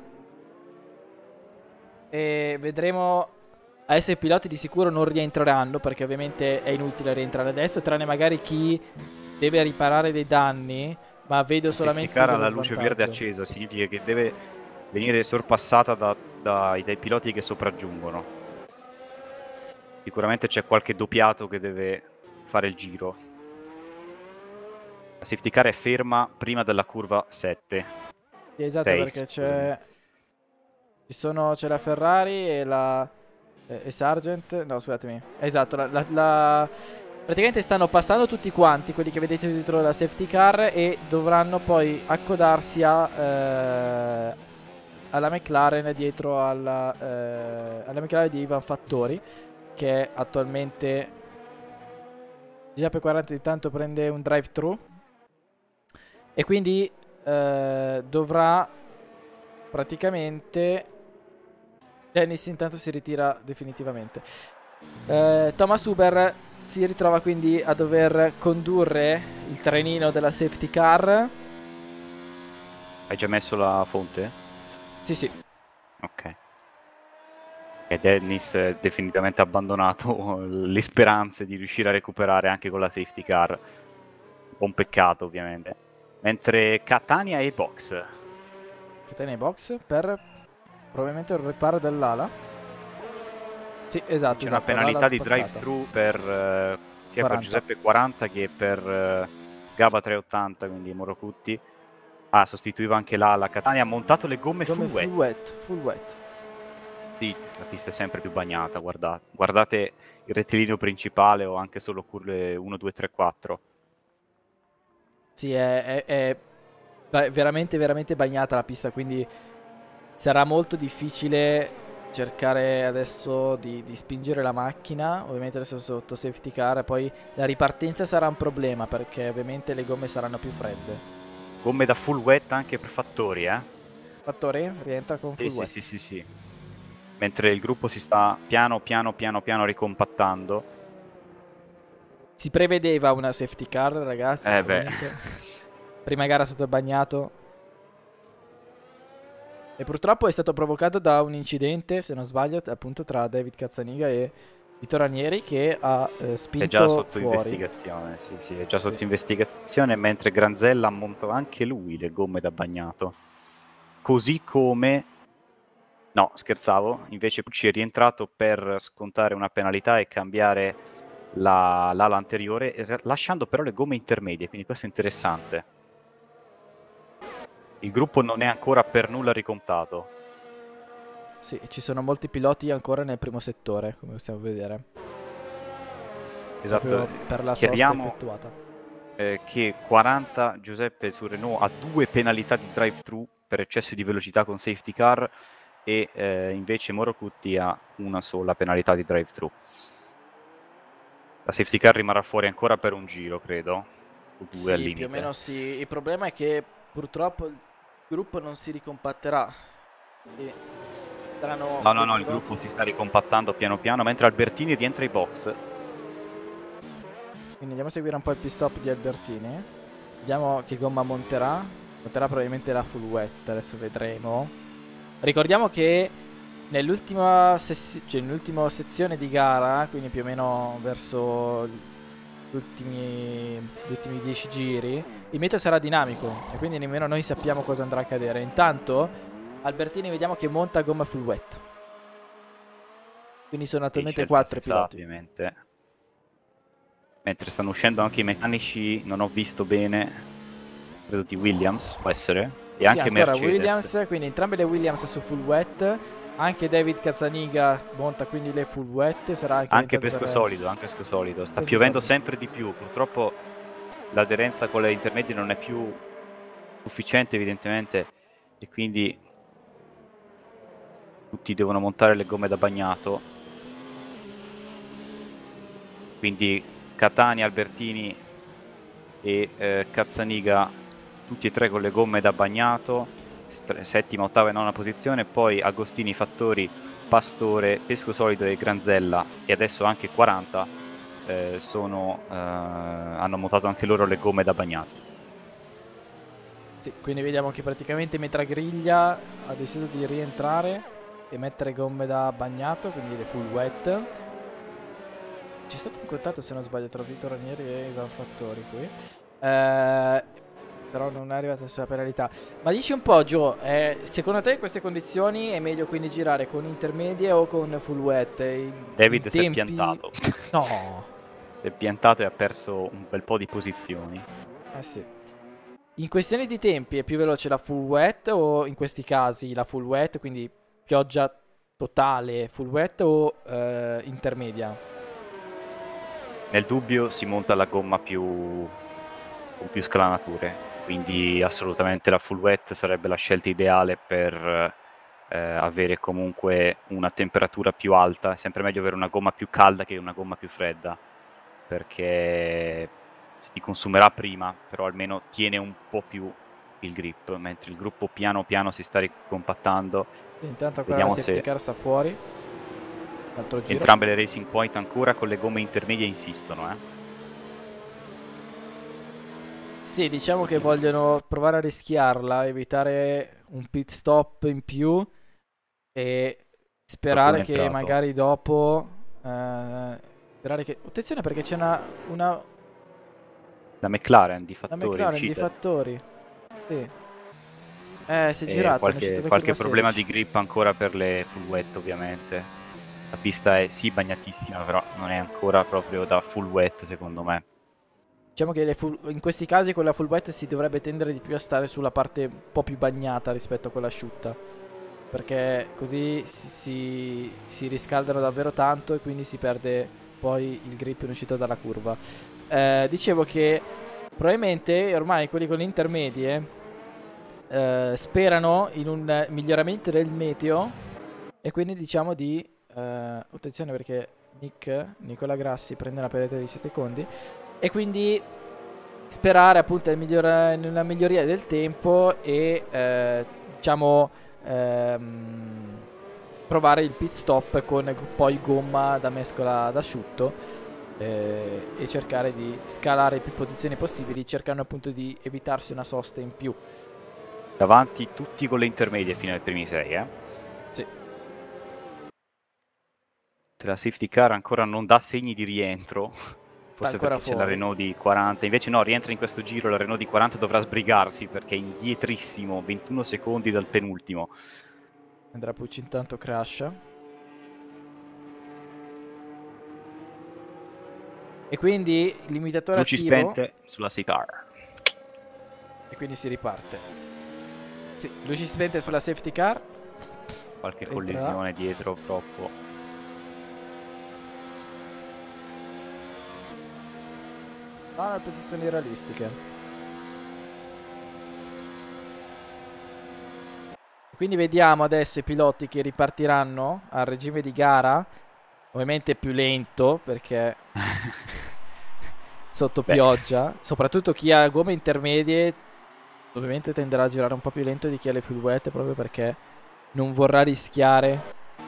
E vedremo. Adesso i piloti di sicuro non rientreranno, perché ovviamente è inutile rientrare adesso, tranne magari chi deve riparare dei danni. Ma vedo solamente safety car alla luce verde accesa, significa che deve venire sorpassata dai piloti che sopraggiungono. Sicuramente c'è qualche doppiato che deve fare il giro. La safety car è ferma prima della curva 7. Sì, esatto, 6, perché c'è la Ferrari e la Sargent. No, scusatemi. Esatto, praticamente stanno passando tutti quanti, quelli che vedete dietro la safety car, e dovranno poi accodarsi alla McLaren, dietro alla McLaren di Ivan Fattori, che è attualmente Giuseppe 40. Intanto prende un drive thru e quindi dovrà praticamente Dennis intanto si ritira definitivamente. Thomas Huber si ritrova quindi a dover condurre il trenino della safety car. Hai già messo la fonte? Sì, sì. Ok. E Dennis è definitivamente abbandonato le speranze di riuscire a recuperare anche con la safety car. Un po' un peccato, ovviamente. Mentre Catania e box. Catania in box per probabilmente il riparo dell'ala. Sì, esatto. C'è una penalità di drive-thru per sia 40. per Giuseppe 40 che per Gaba 380, quindi Morocutti. Sostituiva anche l'ala. Catania ha montato le gomme full wet. Full wet. Sì, la pista è sempre più bagnata, guardate il rettilineo principale o anche solo curve 1, 2, 3, 4. Sì, è veramente, veramente bagnata la pista, quindi sarà molto difficile cercare adesso di spingere la macchina. Ovviamente adesso sotto safety car, e poi la ripartenza sarà un problema perché ovviamente le gomme saranno più fredde. Gomme da full wet anche per Fattori, Fattore rientra con full wet. Sì. Mentre il gruppo si sta piano piano ricompattando. Si prevedeva una safety car, ragazzi. Prima gara sotto il bagnato. E purtroppo è stato provocato da un incidente, se non sbaglio, appunto tra David Cazzaniga e Vito Ranieri, che ha spinto è già sotto fuori. Investigazione, sì, è già sotto investigazione, mentre Granzella ha montato anche lui le gomme da bagnato. Così come... No, scherzavo, invece Pucci è rientrato per scontare una penalità e cambiare l'ala anteriore, lasciando però le gomme intermedie, quindi questo è interessante. Il gruppo non è ancora per nulla ricontato. Sì, ci sono molti piloti ancora nel primo settore, come possiamo vedere. Esatto. Proprio per la sosta effettuata. Che 40 Giuseppe su Renault ha 2 penalità di drive-thru per eccesso di velocità con safety car e invece Morocutti ha una sola penalità di drive-thru. La safety car rimarrà fuori ancora per un giro, credo, o 2 al limite. Più o meno sì. Il problema è che purtroppo il gruppo non si ricompatterà. No, il gruppo si sta ricompattando piano piano, mentre Albertini rientra ai box. Quindi andiamo a seguire un po' il pit stop di Albertini. Vediamo che gomma monterà. Monterà probabilmente la full wet, adesso vedremo. Ricordiamo che nell'ultima sezione di gara, quindi più o meno verso gli ultimi 10 giri, il meteo sarà dinamico e quindi nemmeno noi sappiamo cosa andrà a accadere. Intanto Albertini vediamo che monta gomma full wet. Quindi sono attualmente 4 piloti. Ovviamente. Mentre stanno uscendo anche i meccanici, non ho visto bene, credo di Williams, può essere, e sì, anche Mercedes. Williams, quindi entrambe le Williams su full wet. Anche David Cazzaniga monta quindi le full wet. Sarà anche pesco solido. Sta piovendo sempre di più. Purtroppo l'aderenza con le intermedie non è più sufficiente, evidentemente, e quindi tutti devono montare le gomme da bagnato. Quindi Catania, Albertini e Cazzaniga, tutti e tre con le gomme da bagnato, settima, ottava e nona posizione. Poi Agostini, Fattori, Pastore, Pesco Solido e Granzella, e adesso anche 40 hanno montato anche loro le gomme da bagnato. Sì, quindi vediamo che praticamente Metragriglia ha deciso di rientrare e mettere gomme da bagnato, quindi le full wet. C'è stato un contatto, se non sbaglio, tra Vito Ranieri e Ivan Fattori qui. Però non è arrivata la sua penalità. Ma dici un po', Joe, secondo te in queste condizioni è meglio quindi girare con intermedie o con full wet? David si è piantato. No! Si è piantato e ha perso un bel po' di posizioni. Sì. In questione di tempi è più veloce la full wet o in questi casi la full wet, quindi pioggia totale full wet o intermedia? Nel dubbio si monta la gomma con più scalanature, quindi assolutamente la full wet sarebbe la scelta ideale per avere comunque una temperatura più alta. È sempre meglio avere una gomma più calda che una gomma più fredda, perché si consumerà prima, però almeno tiene un po' più il grip, mentre il gruppo piano piano si sta ricompattando. Intanto ancora la safety car sta fuori. Altro giro. Entrambe le Racing Point ancora con le gomme intermedie insistono, Sì, diciamo che vogliono provare a rischiarla, evitare un pit stop in più e sperare che magari dopo... sperare che... Attenzione perché c'è una... La McLaren di fattori. La McLaren di fattori. Sì. Si è girato. Qualche problema di grip ancora per le full wet ovviamente. La pista è sì bagnatissima, però non è ancora proprio da full wet secondo me. Diciamo che in questi casi con la full wet si dovrebbe tendere di più a stare sulla parte un po' più bagnata rispetto a quella asciutta, perché così si riscaldano davvero tanto e quindi si perde poi il grip in uscita dalla curva. Dicevo che probabilmente ormai quelli con le intermedie sperano in un miglioramento del meteo e quindi diciamo di attenzione perché Nicola Grassi prende la penalità di 6 secondi e quindi sperare appunto in una miglioria del tempo e diciamo provare il pit stop con poi gomma da mescola ad asciutto e cercare di scalare più posizioni possibili, cercando appunto di evitarsi una sosta in più. Davanti tutti con le intermedie fino ai primi 6, Sì. La safety car ancora non dà segni di rientro. Forse perché c'è la Renault di 40, invece no, rientra in questo giro, la Renault di 40 dovrà sbrigarsi perché è indietrissimo, 21 secondi dal penultimo. Andrea Pucci intanto crasha. E quindi il limitatore luci attivo. spente sulla safety car. E quindi si riparte. Sì, luci spente sulla safety car. Qualche collisione dietro troppo. No, posizioni realistiche. Quindi vediamo adesso i piloti che ripartiranno al regime di gara. Ovviamente più lento perché sotto pioggia. Soprattutto chi ha gomme intermedie ovviamente tenderà a girare un po' più lento di chi ha le full wet, proprio perché non vorrà rischiare.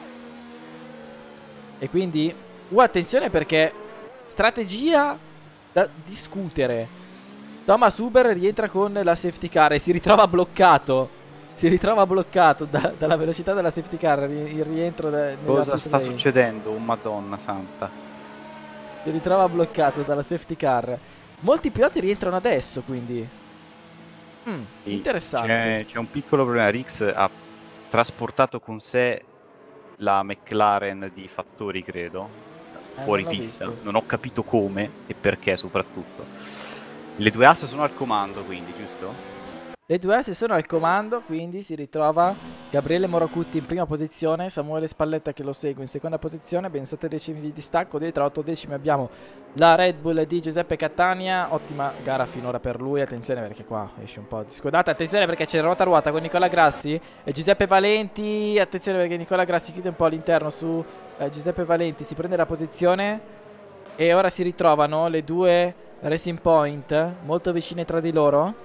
E quindi attenzione perché strategia da discutere. Thomas Uber rientra con la safety car e si ritrova bloccato. Si ritrova bloccato dalla velocità della safety car. Il rientro cosa sta succedendo? Oh, Madonna santa. Si ritrova bloccato dalla safety car. Molti piloti rientrano adesso, quindi sì, interessante. C'è un piccolo problema. Rix ha trasportato con sé la McLaren di fattori, credo, fuori pista. Non ho capito come e perché soprattutto. Le due asse sono al comando, quindi, giusto? Le due asse sono al comando, quindi si ritrova Gabriele Moracutti in prima posizione, Samuele Spalletta che lo segue in seconda posizione, ben 7 decimi di distacco. Dietro a 8 decimi abbiamo la Red Bull di Giuseppe Catania. Ottima gara finora per lui, attenzione perché qua esce un po' di scodata. Attenzione perché c'è ruota a ruota con Nicola Grassi e Giuseppe Valenti. Attenzione perché Nicola Grassi chiude un po' all'interno su Giuseppe Valenti, si prende la posizione e ora si ritrovano le due Racing Point molto vicine tra di loro,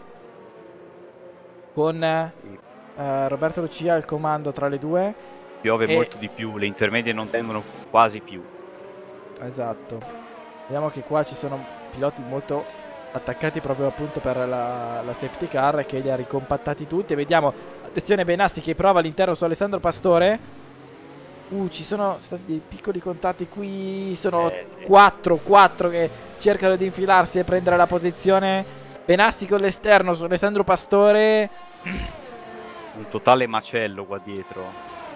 con Roberto Lucia al comando tra le due. Piove molto di più, le intermedie non tengono quasi più. Esatto. Vediamo che qua ci sono piloti molto attaccati proprio appunto per la safety car che li ha ricompattati tutti. Vediamo, attenzione Benassi che prova all'interno su Alessandro Pastore. Ci sono stati dei piccoli contatti qui. Sono sì. 4 che cercano di infilarsi e prendere la posizione. Benassi con l'esterno su Alessandro Pastore. Un totale macello qua dietro.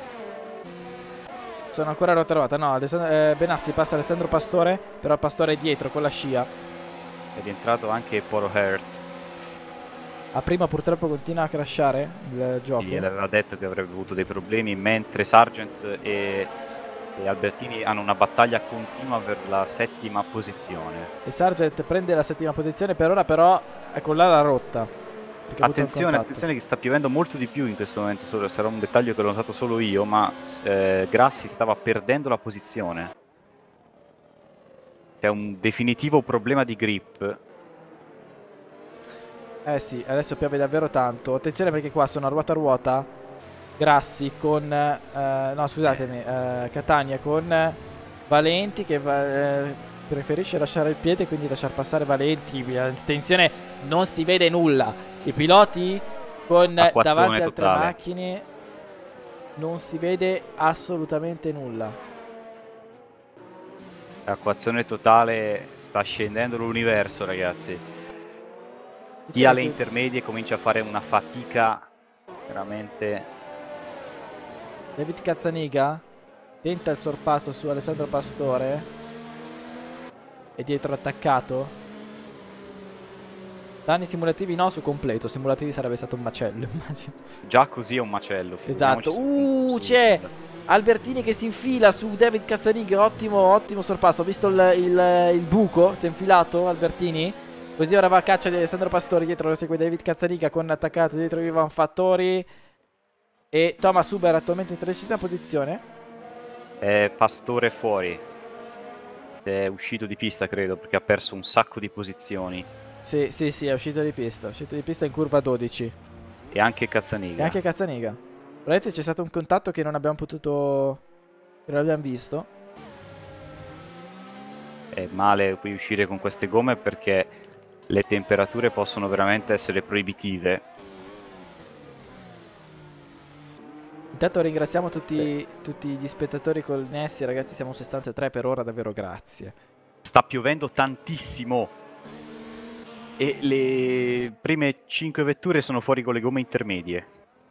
Sono ancora ruota a ruota. No, Benassi passa Alessandro Pastore, però Pastore è dietro con la scia. È rientrato anche Poro Hurt. A prima purtroppo continua a crashare il gioco. Sì, aveva detto che avrebbe avuto dei problemi, mentre Sargent e Albertini hanno una battaglia continua per la settima posizione. E Sargent prende la settima posizione per ora, però ecco là la rotta. Attenzione che sta piovendo molto di più in questo momento, sarà un dettaglio che ho notato solo io, ma Grassi stava perdendo la posizione. C'è un definitivo problema di grip. Eh sì, adesso piove davvero tanto. Attenzione perché qua sono a ruota Grassi con no, scusatemi, Catania con Valenti che preferisce lasciare il piede, quindi lasciar passare Valenti. Attenzione, non si vede nulla. I piloti con davanti altre totale. macchine non si vede assolutamente nulla. Acquazione totale, sta scendendo l'universo, ragazzi. Chi ha le intermedie comincia a fare una fatica veramente. David Cazzaniga tenta il sorpasso su Alessandro Pastore. E dietro attaccato. Danni simulativi no, su completo. Simulativi sarebbe stato un macello, immagino. Già così è un macello. Esatto. C'è Albertini che si infila su David Cazzaniga. Ottimo sorpasso. Ho visto il buco. Si è infilato Albertini. Così ora va a caccia di Alessandro Pastore. Dietro lo segue David Cazzaniga con attaccato dietro Ivan Fattori. E Thomas Huber attualmente in 13ª posizione. Pastore fuori. È uscito di pista, credo, perché ha perso un sacco di posizioni. Sì, è uscito di pista. È uscito di pista in curva 12. E anche Cazzaniga. E anche Cazzaniga. Vedete, c'è stato un contatto che non abbiamo potuto. Che non abbiamo visto. È male qui uscire con queste gomme perché le temperature possono veramente essere proibitive. Intanto ringraziamo tutti gli spettatori connessi, ragazzi, siamo 63 per ora, davvero grazie. Sta piovendo tantissimo e le prime 5 vetture sono fuori con le gomme intermedie.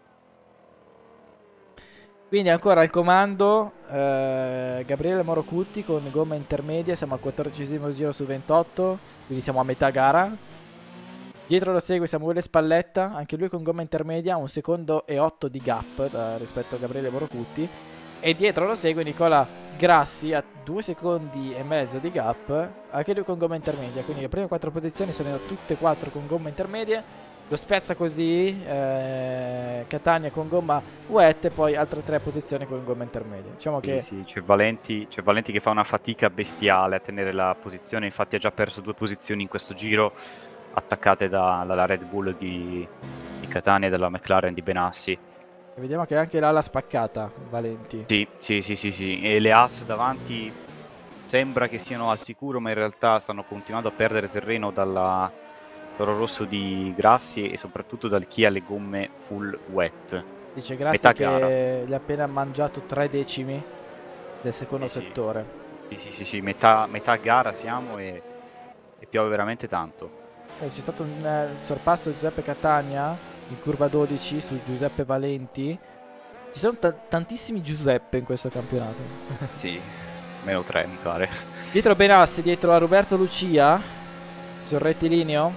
Quindi ancora al comando Gabriele Morocutti con gomma intermedia, siamo al 14esimo giro su 28, quindi siamo a metà gara. Dietro lo segue Samuele Spalletta, anche lui con gomma intermedia, 1 secondo e 8 di gap rispetto a Gabriele Morocutti. E dietro lo segue Nicola Grassi a 2 secondi e mezzo di gap, anche lui con gomma intermedia. Quindi le prime 4 posizioni sono tutte e 4 con gomme intermedie. Lo spezza così Catania con gomma wet e poi altre 3 posizioni con gomma intermedia. Diciamo che sì, c'è Valenti che fa una fatica bestiale a tenere la posizione, infatti ha già perso 2 posizioni in questo giro, attaccate dalla Red Bull di Catania e dalla McLaren di Benassi. E vediamo che anche l'ala spaccata, Valenti. Sì. E le Haas davanti sembra che siano al sicuro, ma in realtà stanno continuando a perdere terreno dalla Toro Rosso di Grassi e soprattutto dal chi ha le gomme full wet. Dice Grassi che gli ha appena mangiato 3 decimi del secondo settore. Sì, metà gara siamo e piove veramente tanto. C'è stato un sorpasso di Giuseppe Catania in curva 12 su Giuseppe Valenti. Ci sono tantissimi Giuseppe in questo campionato. Sì, meno 3 mi pare. Dietro Benassi, dietro a Roberto Lucia sul rettilineo.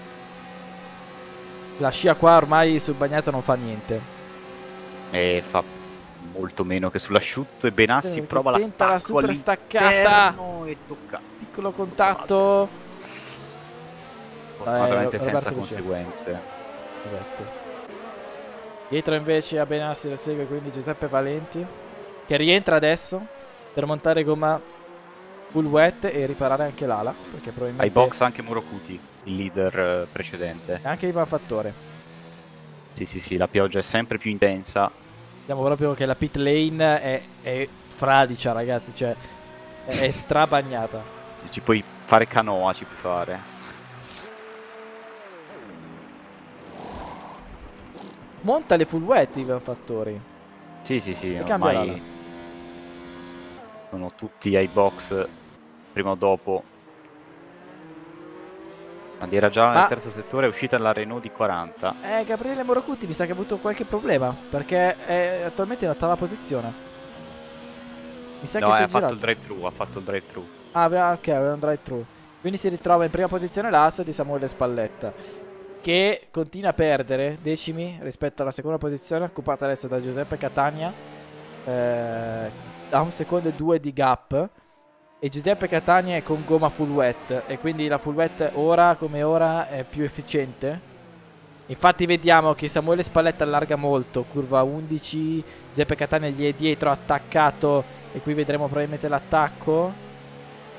La scia qua ormai sul bagnato non fa niente. E fa molto meno che sull'asciutto. E Benassi prova la tenta la super staccata e tocca. piccolo contatto. Fortunatamente senza conseguenze. Esatto. Dietro invece a Benassi lo segue quindi Giuseppe Valenti, che rientra adesso per montare gomma full wet e riparare anche l'ala, perché probabilmente ai box anche Morocuti, il leader precedente, e anche Ivan Fattore. Sì, la pioggia è sempre più intensa. Vediamo proprio che la pit lane è fradicia, ragazzi, cioè è strabagnata. Ci puoi fare canoa, ci puoi fare. Monta le full wet Ivan Fattori. Sì, ormai sono tutti ai box prima o dopo. Bandiera gialla nel terzo settore, è uscita la Renault di 40. Gabriele Morocutti mi sa che ha avuto qualche problema, perché è attualmente in 8ª posizione. Mi sa che si è fatto il drive-thru, ok, aveva un drive-thru. Quindi si ritrova in prima posizione l'asse di Samuele Spalletta, che continua a perdere decimi rispetto alla seconda posizione, occupata adesso da Giuseppe Catania, a 1 secondo e 2 di gap. E Giuseppe Catania è con gomma full wet, e quindi la full wet ora come ora è più efficiente. Infatti vediamo che Samuele Spalletta allarga molto, curva 11, Giuseppe Catania gli è dietro attaccato, e qui vedremo probabilmente l'attacco.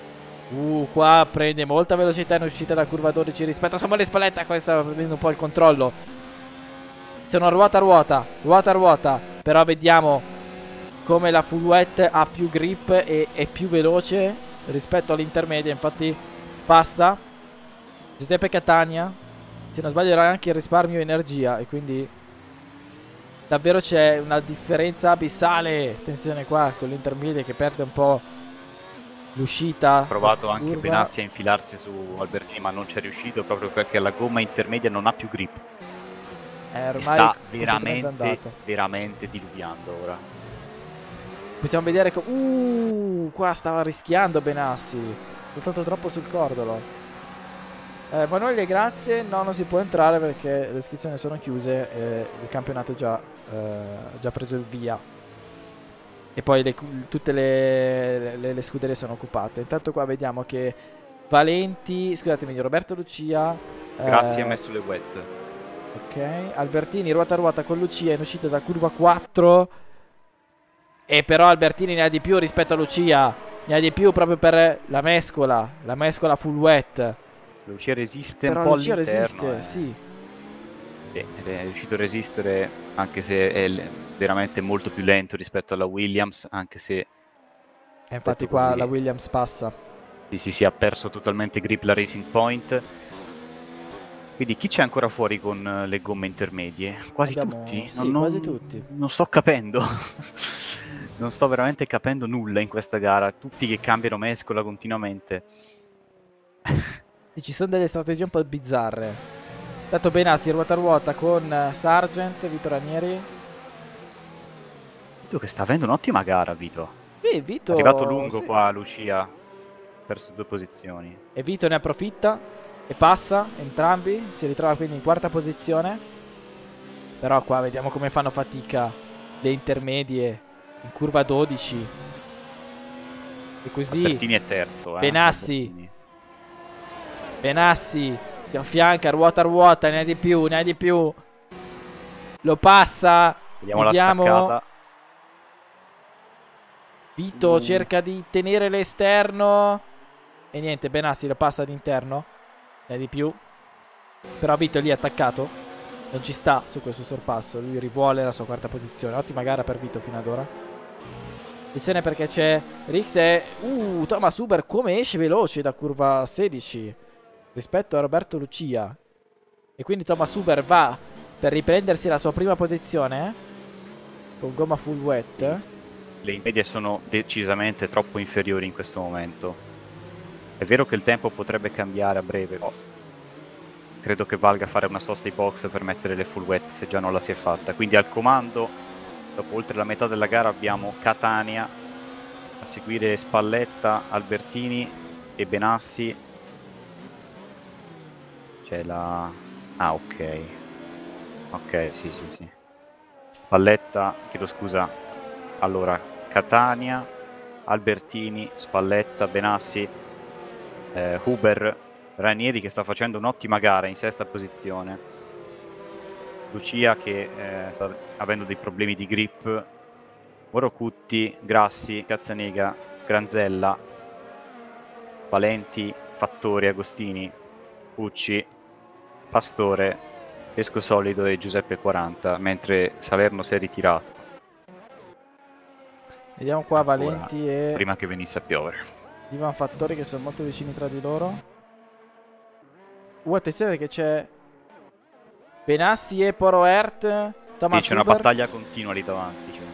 Qua prende molta velocità in uscita da curva 12 rispetto a Samuele Spalletta. Qua sta prendendo un po' il controllo. Sono ruota a ruota, ruota a ruota. Però vediamo come la full wet ha più grip e è più veloce rispetto all'intermedia. Infatti passa Giuseppe Catania. Se non sbaglio era anche il risparmio energia. E quindi davvero c'è una differenza abissale. Attenzione qua con l'intermedia che perde un po' l'uscita. Ha provato anche curva. Benassi a infilarsi su Albertini, ma non c'è riuscito proprio perché la gomma intermedia non ha più grip. Ormai Sta completamente andato. veramente diluviando ora. Possiamo vedere che qua stava rischiando Benassi. È stato troppo sul cordolo. Emanuele, grazie. No, non si può entrare perché le iscrizioni sono chiuse e il campionato già preso il via. E poi tutte le scuderie sono occupate. Intanto qua vediamo che Valenti, scusatemi, Roberto Lucia. Grassi ha messo le wet. Ok, Albertini ruota a ruota con Lucia in uscita da curva 4. E però Albertini ne ha di più rispetto a Lucia. Ne ha di più proprio per la mescola full wet. Lucia resiste però un po' Lucia all'interno. resiste, sì. È riuscito a resistere anche se è veramente molto più lento rispetto alla Williams, anche se... E infatti qua così, la Williams passa. si ha perso totalmente grip la Racing Point. Quindi chi c'è ancora fuori con le gomme intermedie? Quasi tutti? Sì, quasi tutti. Non sto capendo. Non sto veramente capendo nulla in questa gara. Tutti che cambiano mescola continuamente. Sì, ci sono delle strategie un po' bizzarre. Dato Benassi ruota a ruota con Sargent, Vito Ranieri. Vito che sta avendo un'ottima gara, Vito. Sì, Vito... È arrivato lungo sì. qua, Lucia. Ha perso 2 posizioni. E Vito ne approfitta e passa entrambi. Si ritrova quindi in quarta posizione. Però qua vediamo come fanno fatica le intermedie in curva 12. E così Albertini è terzo. Benassi si affianca ruota a ruota. Ne ha di più. Lo passa. Vediamo la staccata. Vito cerca di tenere l'esterno. E niente, Benassi lo passa ad interno. Ne ha di più. Però Vito lì è attaccato. Non ci sta su questo sorpasso. Lui rivuole la sua quarta posizione. Ottima gara per Vito fino ad ora. Attenzione perché c'è Rix e... Thomas Huber come esce veloce da curva 16 rispetto a Roberto Lucia. E quindi Thomas Huber va per riprendersi la sua prima posizione con gomma full wet. Le medie sono decisamente troppo inferiori in questo momento. È vero che il tempo potrebbe cambiare a breve, ma credo che valga fare una sosta ai box per mettere le full wet se già non la si è fatta. Quindi al comando, dopo oltre la metà della gara, abbiamo Catania, a seguire Spalletta, Albertini e Benassi. C'è la... Ah, ok. Ok, sì. Spalletta, chiedo scusa. Allora, Catania, Albertini, Spalletta, Benassi, Huber, Ranieri che sta facendo un'ottima gara in sesta posizione, Lucia che sta avendo dei problemi di grip, Morocutti, Grassi, Cazzanega, Granzella, Valenti, Fattori, Agostini, Pucci, Pastore, Pesco Solido e Giuseppe 40, mentre Salerno si è ritirato. Vediamo qua ancora, Valenti e prima che venisse a piovere. Ivan Fattori che sono molto vicini tra di loro. Attenzione che c'è Benassi e Poroert. Thomas Sì, c'è una battaglia continua lì davanti. Cioè.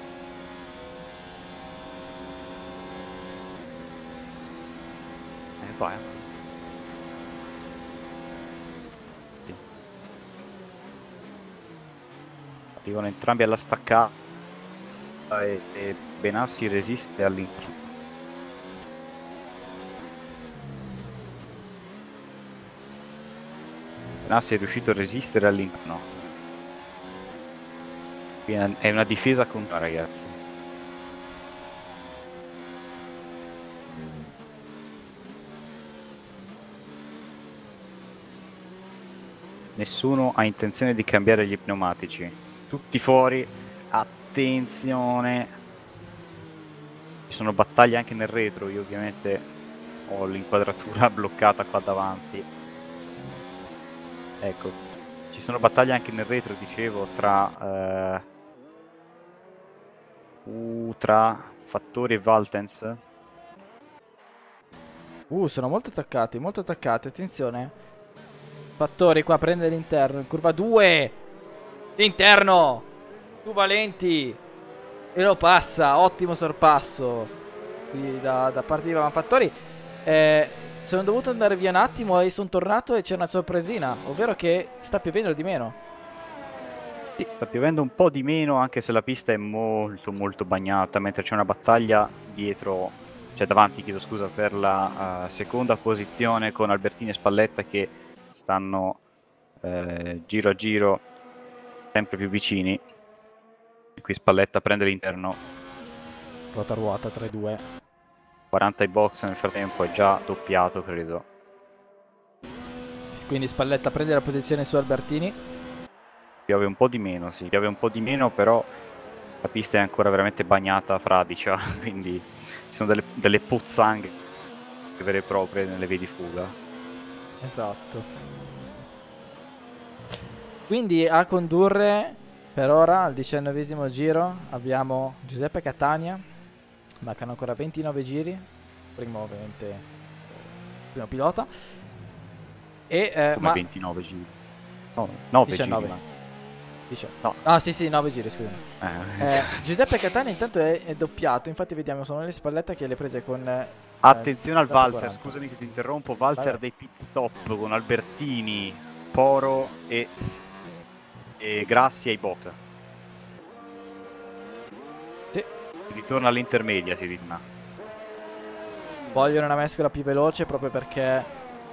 Vai. Sì. Arrivano entrambi alla staccata e Benassi resiste all'interno. Benassi è riuscito a resistere all'interno. È una difesa continua, ragazzi. Nessuno ha intenzione di cambiare gli pneumatici. Tutti fuori. Attenzione. Ci sono battaglie anche nel retro. Io ovviamente ho l'inquadratura bloccata qua davanti. Ecco, ci sono battaglie anche nel retro, dicevo, tra Fattori e Valtens. Sono molto attaccati, attenzione. Fattori qua prende l'interno, in curva 2. L'interno! Tu Valenti! E lo passa, ottimo sorpasso qui da parte di Fattori. Sono dovuto andare via un attimo e sono tornato e c'è una sorpresina, ovvero che sta piovendo di meno. Sì, sta piovendo un po' di meno, anche se la pista è molto molto bagnata, mentre c'è una battaglia dietro, cioè davanti, chiedo scusa, per la seconda posizione con Albertini e Spalletta che stanno giro a giro sempre più vicini. Qui Spalletta prende l'interno. Ruota ruota 3-2. 40 ai box, nel frattempo è già doppiato, credo. Quindi Spalletta prende la posizione su Albertini. Piove un po' di meno, sì, piove un po' di meno, però la pista è ancora veramente bagnata, fradicia, quindi ci sono delle pozzanghe vere e proprie nelle vie di fuga. Esatto. Quindi a condurre per ora al 19esimo giro abbiamo Giuseppe Catania. Mancano ancora 29 giri. Primo ovviamente primo pilota. E Come 29 giri? No, 9 19. giri. No. Ah sì, 9 giri, scusami. Giuseppe Catania intanto è doppiato. Infatti vediamo sono le Spalletta che le prese con attenzione al Valzer, 40. scusami se ti interrompo. Valzer dei pit stop con Albertini, Poro e Grassi ai box. Sì. Si ritorna all'intermedia, si ritorna. Vogliono una mescola più veloce proprio perché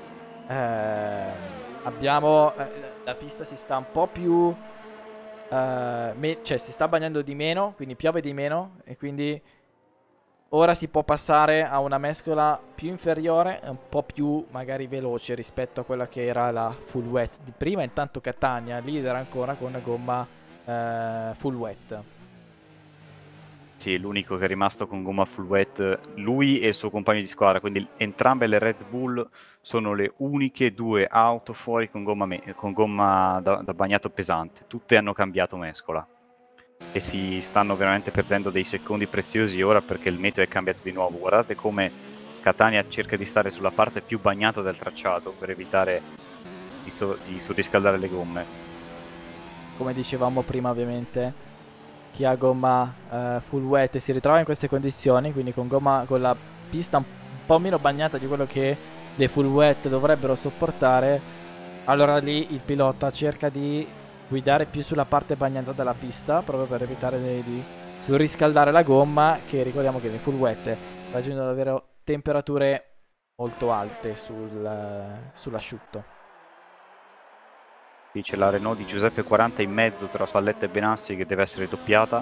abbiamo la pista si sta un po' più cioè si sta bagnando di meno, quindi piove di meno e quindi ora si può passare a una mescola più inferiore e un po' più magari veloce rispetto a quella che era la full wet di prima. Intanto Catania leader ancora con una gomma full wet. Sì, l'unico che è rimasto con gomma full wet, lui e il suo compagno di squadra, quindi entrambe le Red Bull sono le uniche due auto fuori con gomma da bagnato pesante. Tutte hanno cambiato mescola e si stanno veramente perdendo dei secondi preziosi ora perché il meteo è cambiato di nuovo. Guardate come Catania cerca di stare sulla parte più bagnata del tracciato per evitare di surriscaldare le gomme. Come dicevamo prima, ovviamente chi ha gomma full wet si ritrova in queste condizioni, quindi con la pista un po' meno bagnata di quello che le full wet dovrebbero sopportare. Allora lì il pilota cerca di guidare più sulla parte bagnata della pista proprio per evitare di surriscaldare la gomma, che ricordiamo che le full wet raggiungono davvero temperature molto alte sull'asciutto. Qui c'è la Renault di Giuseppe 40 in mezzo tra Spalletta e Benassi che deve essere doppiata.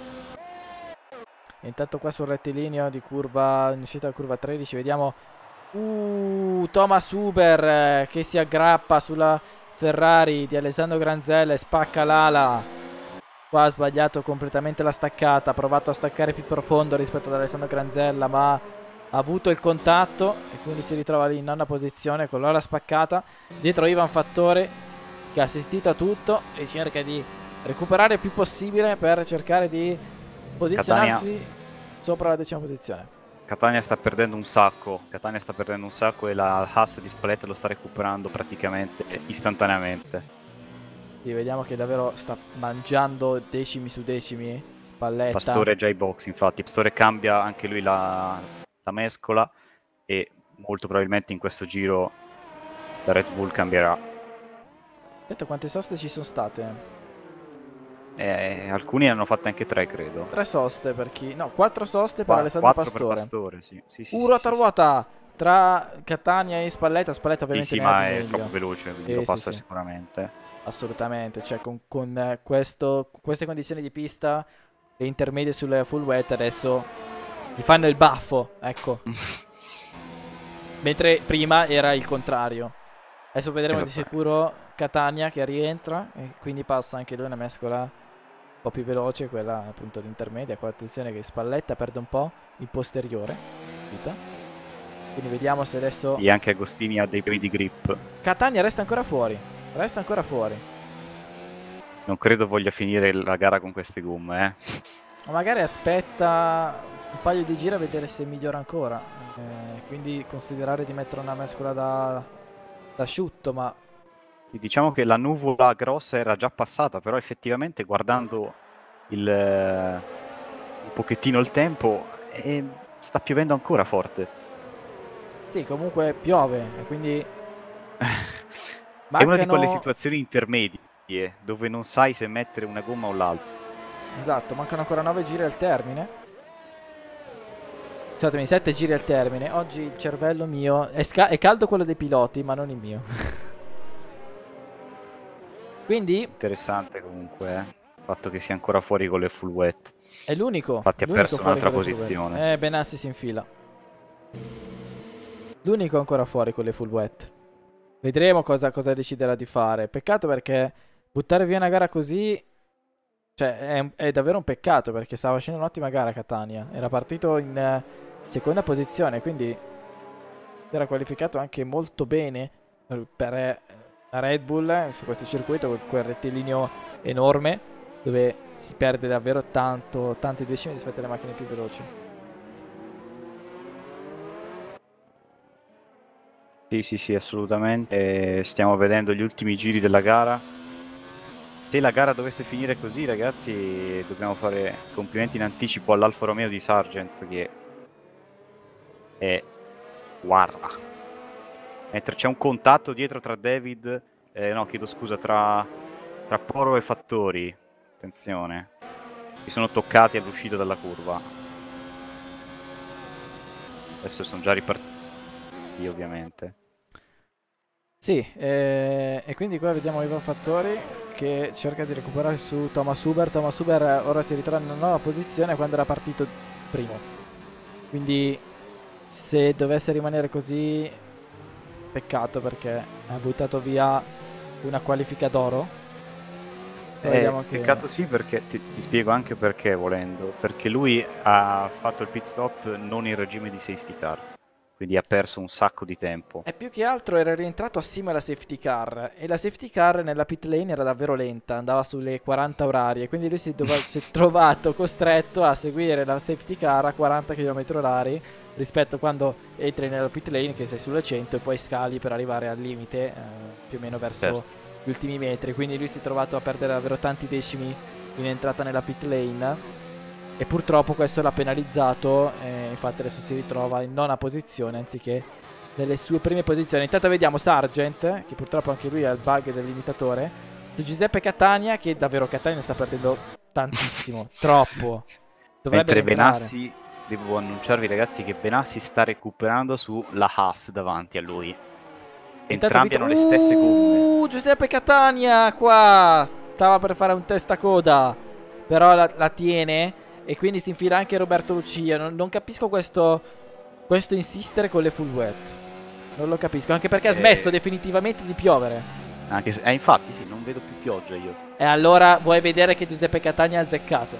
E intanto qua sul rettilineo di curva, in uscita da curva 13, vediamo Thomas Huber che si aggrappa sulla Ferrari di Alessandro Granzella e spacca l'ala. Qua ha sbagliato completamente la staccata, ha provato a staccare più profondo rispetto ad Alessandro Granzella, ma ha avuto il contatto e quindi si ritrova lì in nona posizione con l'ala spaccata. Dietro Ivan Fattore che ha assistito a tutto e cerca di recuperare il più possibile per cercare di posizionarsi sopra la 10ª posizione. Catania sta perdendo un sacco e la Haas di Spalletta lo sta recuperando praticamente istantaneamente. Sì, vediamo che davvero sta mangiando decimi su decimi Spalletta. Pastore è già ai box, infatti Pastore cambia anche lui la mescola e molto probabilmente in questo giro la Red Bull cambierà. Aspetta, quante soste ci sono state? Alcuni hanno fatto anche 3, credo. 3 soste per chi? No, 4 soste per Alessandro Pastore. Per Pastore, sì. Ruota ruota tra Catania e Spalletta. Spalletta ovviamente sì, ma è troppo veloce, quindi lo passa sicuramente. Assolutamente, cioè con queste condizioni di pista, le intermedie sulle full wet adesso gli fanno il baffo, ecco. Mentre prima era il contrario. Adesso vedremo di sicuro Catania che rientra e quindi passa anche lui una mescola un po' più veloce, quella appunto l'intermedia. Qua attenzione che Spalletta perde un po' il posteriore vita. Quindi vediamo se adesso... E anche Agostini ha dei bei di grip. Catania resta ancora fuori. Resta ancora fuori. Non credo voglia finire la gara con queste gomme, Ma magari aspetta un paio di giri a vedere se migliora ancora. Quindi considerare di mettere una mescola da asciutto, ma... Diciamo che la nuvola grossa era già passata, però effettivamente guardando un pochettino il tempo, sta piovendo ancora forte. Sì, comunque piove, e quindi... È una di quelle situazioni intermedie dove non sai se mettere una gomma o l'altra. Esatto, mancano ancora 9 giri al termine. Scusatemi, 7 giri al termine. Oggi il cervello mio è caldo quello dei piloti, ma non il mio. Quindi Interessante comunque, il fatto che sia ancora fuori con le full wet. è l'unico. Infatti ha perso un'altra posizione. Benassi si infila. L'unico ancora fuori con le full wet. Vedremo cosa deciderà di fare. Peccato perché buttare via una gara così, cioè è davvero un peccato, perché stava facendo un'ottima gara Catania. Era partito in seconda posizione, quindi era qualificato anche molto bene per la Red Bull su questo circuito, con quel rettilineo enorme dove si perde davvero tanti decimi rispetto alle macchine più veloci. Sì, assolutamente. Stiamo vedendo gli ultimi giri della gara. Se la gara dovesse finire così, ragazzi, dobbiamo fare complimenti in anticipo all'Alfa Romeo di Sargent, che è... guarda. Mentre c'è un contatto dietro tra David... no, chiedo scusa, tra Poro e Fattori. Attenzione. Si sono toccati all'uscita dalla curva. Adesso sono già ripartiti, ovviamente. Sì, e quindi qua vediamo Ivan Fattori che cerca di recuperare su Thomas Huber. Thomas Huber ora si ritrova in una nuova posizione quando era partito primo. Quindi se dovesse rimanere così, peccato, perché ha buttato via una qualifica d'oro. Peccato sì, perché ti spiego anche perché, volendo. Perché lui ha fatto il pit stop non in regime di safety car, quindi ha perso un sacco di tempo. E più che altro era rientrato assieme alla safety car, e la safety car nella pit lane era davvero lenta, andava sulle 40 orarie, quindi lui si è trovato costretto a seguire la safety car a 40 km/h rispetto a quando entri nella pit lane che sei sulle 100 e poi scali per arrivare al limite, più o meno verso gli ultimi metri. Quindi lui si è trovato a perdere davvero tanti decimi in entrata nella pit lane e purtroppo questo l'ha penalizzato, infatti adesso si ritrova in nona posizione anziché nelle sue prime posizioni. Intanto vediamo Sargent, che purtroppo anche lui ha il bug del limitatore, su Giuseppe Catania, che davvero Catania sta perdendo tantissimo, troppo. Dovrebbe Mentre entrare. Benassi, devo annunciarvi ragazzi che Benassi sta recuperando sulla Haas davanti a lui. Entrambi hanno le stesse gomme. Giuseppe Catania qua stava per fare un testacoda, però la tiene, e quindi si infila anche Roberto Lucia. Non capisco questo insistere con le full wet. Non lo capisco, anche perché ha smesso definitivamente di piovere. Anche se, infatti sì, non vedo più pioggia io. E allora vuoi vedere che Giuseppe Catania ha azzeccato?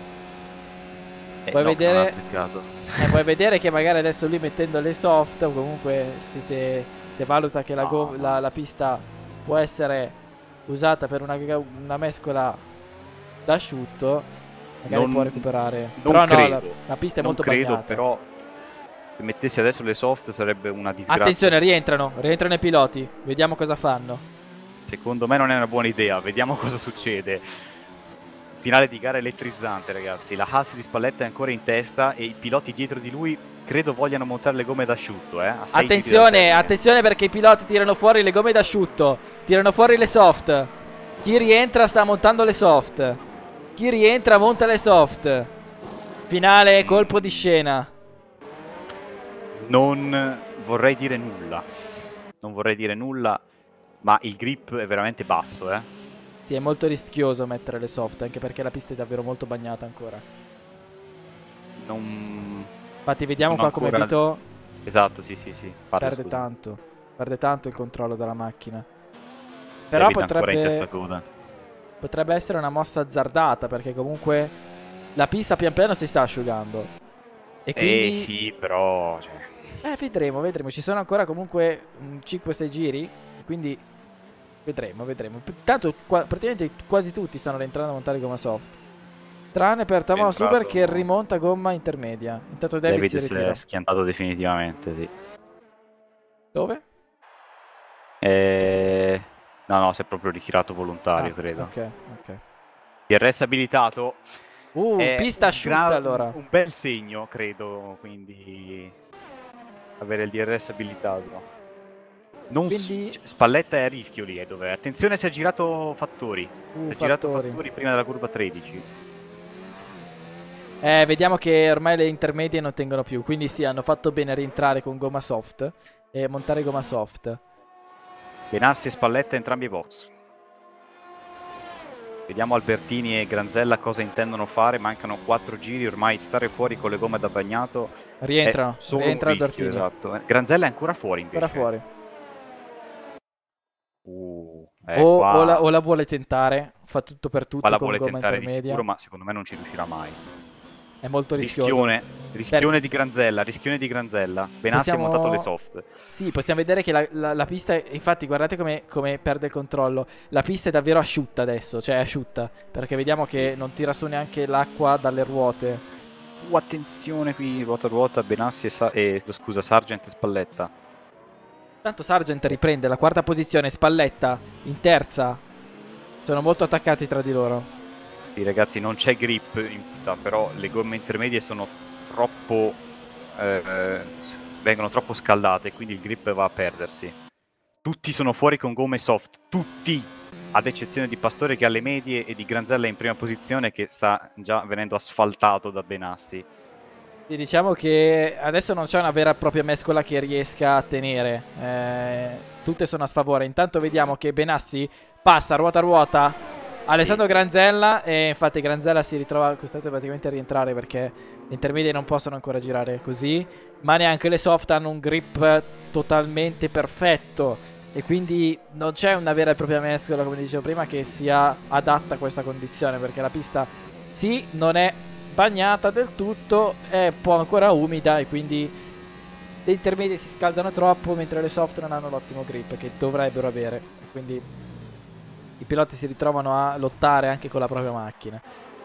Vuoi vedere? Vuoi vedere che magari adesso lui, mettendo le soft, o comunque se valuta che la pista può essere usata per una mescola d'asciutto, magari può recuperare. Però no, la pista è molto bagnata. Però se mettessi adesso le soft sarebbe una disgrazia. Attenzione, rientrano i piloti. Vediamo cosa fanno. Secondo me non è una buona idea. Vediamo cosa succede. Finale di gara elettrizzante, ragazzi. La Haas di Spalletta è ancora in testa e i piloti dietro di lui credo vogliano montare le gomme d'asciutto, Attenzione perché i piloti tirano fuori le gomme d'asciutto, tirano fuori le soft. Chi rientra sta montando le soft. Chi rientra monta le soft. Finale, colpo di scena. Non vorrei dire nulla. Non vorrei dire nulla, ma il grip è veramente basso, Sì, è molto rischioso mettere le soft, anche perché la pista è davvero molto bagnata ancora. Infatti vediamo qua come Vito. Esatto, sì. Perde tanto il controllo della macchina. Però potrebbe essere una mossa azzardata, perché comunque la pista pian piano si sta asciugando. E quindi sì, però Vedremo, vedremo. Ci sono ancora comunque 5-6 giri, quindi vedremo, vedremo. Tanto praticamente quasi tutti stanno rientrando a montare gomma soft. Tranne per Thomas Uber che rimonta gomma intermedia. Intanto David si ritira. Si è schiantato definitivamente, sì. Dove? No, si è proprio ritirato volontario, credo. Ok. DRS abilitato. Pista asciutta allora. Un bel segno, credo, quindi avere il DRS abilitato. Quindi... Spalletta è a rischio lì, dove? Attenzione, si è girato Fattori. Si è girato Fattori prima della curva 13. Vediamo che ormai le intermedie non tengono più. Quindi sì, hanno fatto bene a rientrare con gomma soft e montare gomma soft. Benassi e Spalletta entrambi ai box. Vediamo Albertini e Granzella cosa intendono fare. Mancano 4 giri, ormai stare fuori con le gomme da bagnato. Rientra Albertini. Esatto. Granzella è ancora fuori invece. Ancora fuori. O la vuole tentare, fa tutto per tutto. Ma la con vuole gomma tentare intermedia. di sicuro, ma secondo me non ci riuscirà mai. È molto rischioso. Rischione di Granzella. Benassi ha montato le soft. Sì, possiamo vedere che la pista infatti guardate come perde il controllo. La pista è davvero asciutta adesso. Cioè è asciutta, perché vediamo che non tira su neanche l'acqua dalle ruote. Attenzione qui, ruota Benassi Sargent e Spalletta. Tanto Sargent riprende la quarta posizione, Spalletta in terza. Sono molto attaccati tra di loro. Sì, ragazzi, non c'è grip in pista, però le gomme intermedie sono troppo vengono troppo scaldate, quindi il grip va a perdersi. Tutti sono fuori con gomme soft, tutti, ad eccezione di Pastore che ha le medie e di Granzella in prima posizione che sta già venendo asfaltato da Benassi. Sì, diciamo che adesso non c'è una vera e propria mescola che riesca a tenere. Tutte sono a sfavore. Intanto vediamo che Benassi passa ruota a ruota Alessandro Granzella, e infatti Granzella si ritrova costretto praticamente a rientrare perché le intermedie non possono ancora girare così, ma neanche le soft hanno un grip totalmente perfetto e quindi non c'è una vera e propria mescola, come dicevo prima, che sia adatta a questa condizione, perché la pista sì, non è bagnata del tutto, è un po' ancora umida e quindi le intermedie si scaldano troppo mentre le soft non hanno l'ottimo grip che dovrebbero avere, quindi i piloti si ritrovano a lottare anche con la propria macchina.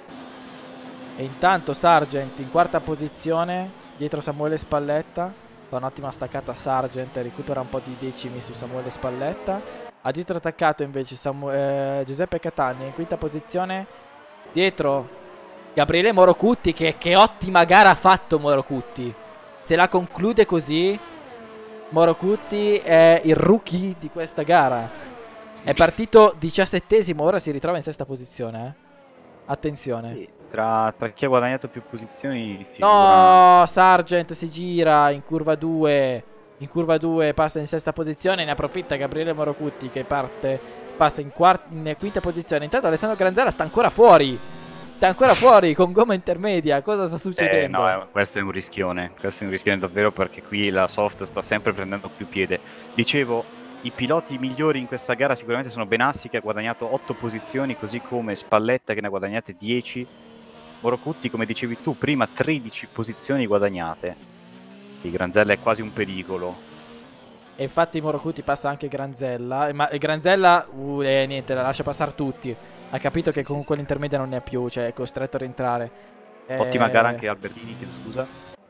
E intanto Sargent in quarta posizione dietro Samuele Spalletta, fa un'ottima staccata Sargent, recupera un po' di decimi su Samuele Spalletta. A dietro attaccato invece Giuseppe Catania in quinta posizione, dietro Gabriele Morocutti, che ottima gara ha fatto Morocutti, se la conclude così. Morocutti è il rookie di questa gara. È partito 17esimo, ora si ritrova in sesta posizione. Attenzione. Sì, tra chi ha guadagnato più posizioni No, Sargent si gira in curva 2. In curva 2 passa in sesta posizione. Ne approfitta Gabriele Morocutti che passa in quinta posizione. Intanto Alessandro Granzella sta ancora fuori. Sta ancora fuori con gomma intermedia. Cosa sta succedendo? No, questo è un rischione. Questo è un rischione davvero, perché qui la soft sta sempre prendendo più piede. Dicevo, i piloti migliori in questa gara sicuramente sono Benassi che ha guadagnato 8 posizioni, così come Spalletta che ne ha guadagnate 10. Morocutti, come dicevi tu, prima 13 posizioni guadagnate. Il Granzella è quasi un pericolo. E infatti Morocutti passa anche Granzella. Ma Granzella, niente, la lascia passare tutti. Ha capito che comunque l'intermedia non ne ha più, cioè è costretto a rientrare. Ottima gara anche Albertini, chiedo scusa.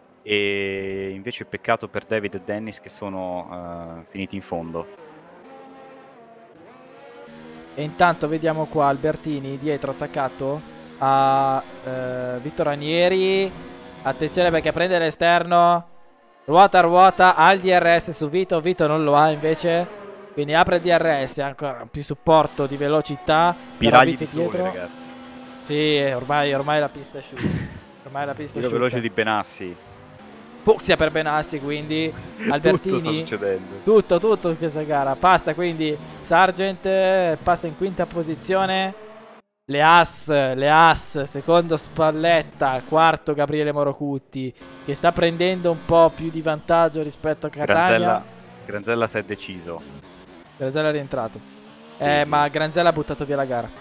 E invece peccato per David e Dennis che sono finiti in fondo. E intanto vediamo qua Albertini dietro attaccato a Vittor Ranieri. Attenzione perché prende l'esterno. Ruota a ruota al DRS su Vito. Vito non lo ha invece, quindi apre il DRS, ancora più supporto di velocità. Piragli di sole, ragazzi. Sì, ormai la pista è asciutta. Ormai la pista è asciutta. Veloce di Benassi. Fucsia per Benassi, quindi Albertini. Tutto sta succedendo. Tutto in questa gara. Passa quindi Sargent, passa in quinta posizione. Le As, secondo Spalletta, quarto Gabriele Morocutti, che sta prendendo un po' più di vantaggio rispetto a Catania. Granzella si è deciso. Granzella è rientrato. Sì. Ma Granzella ha buttato via la gara.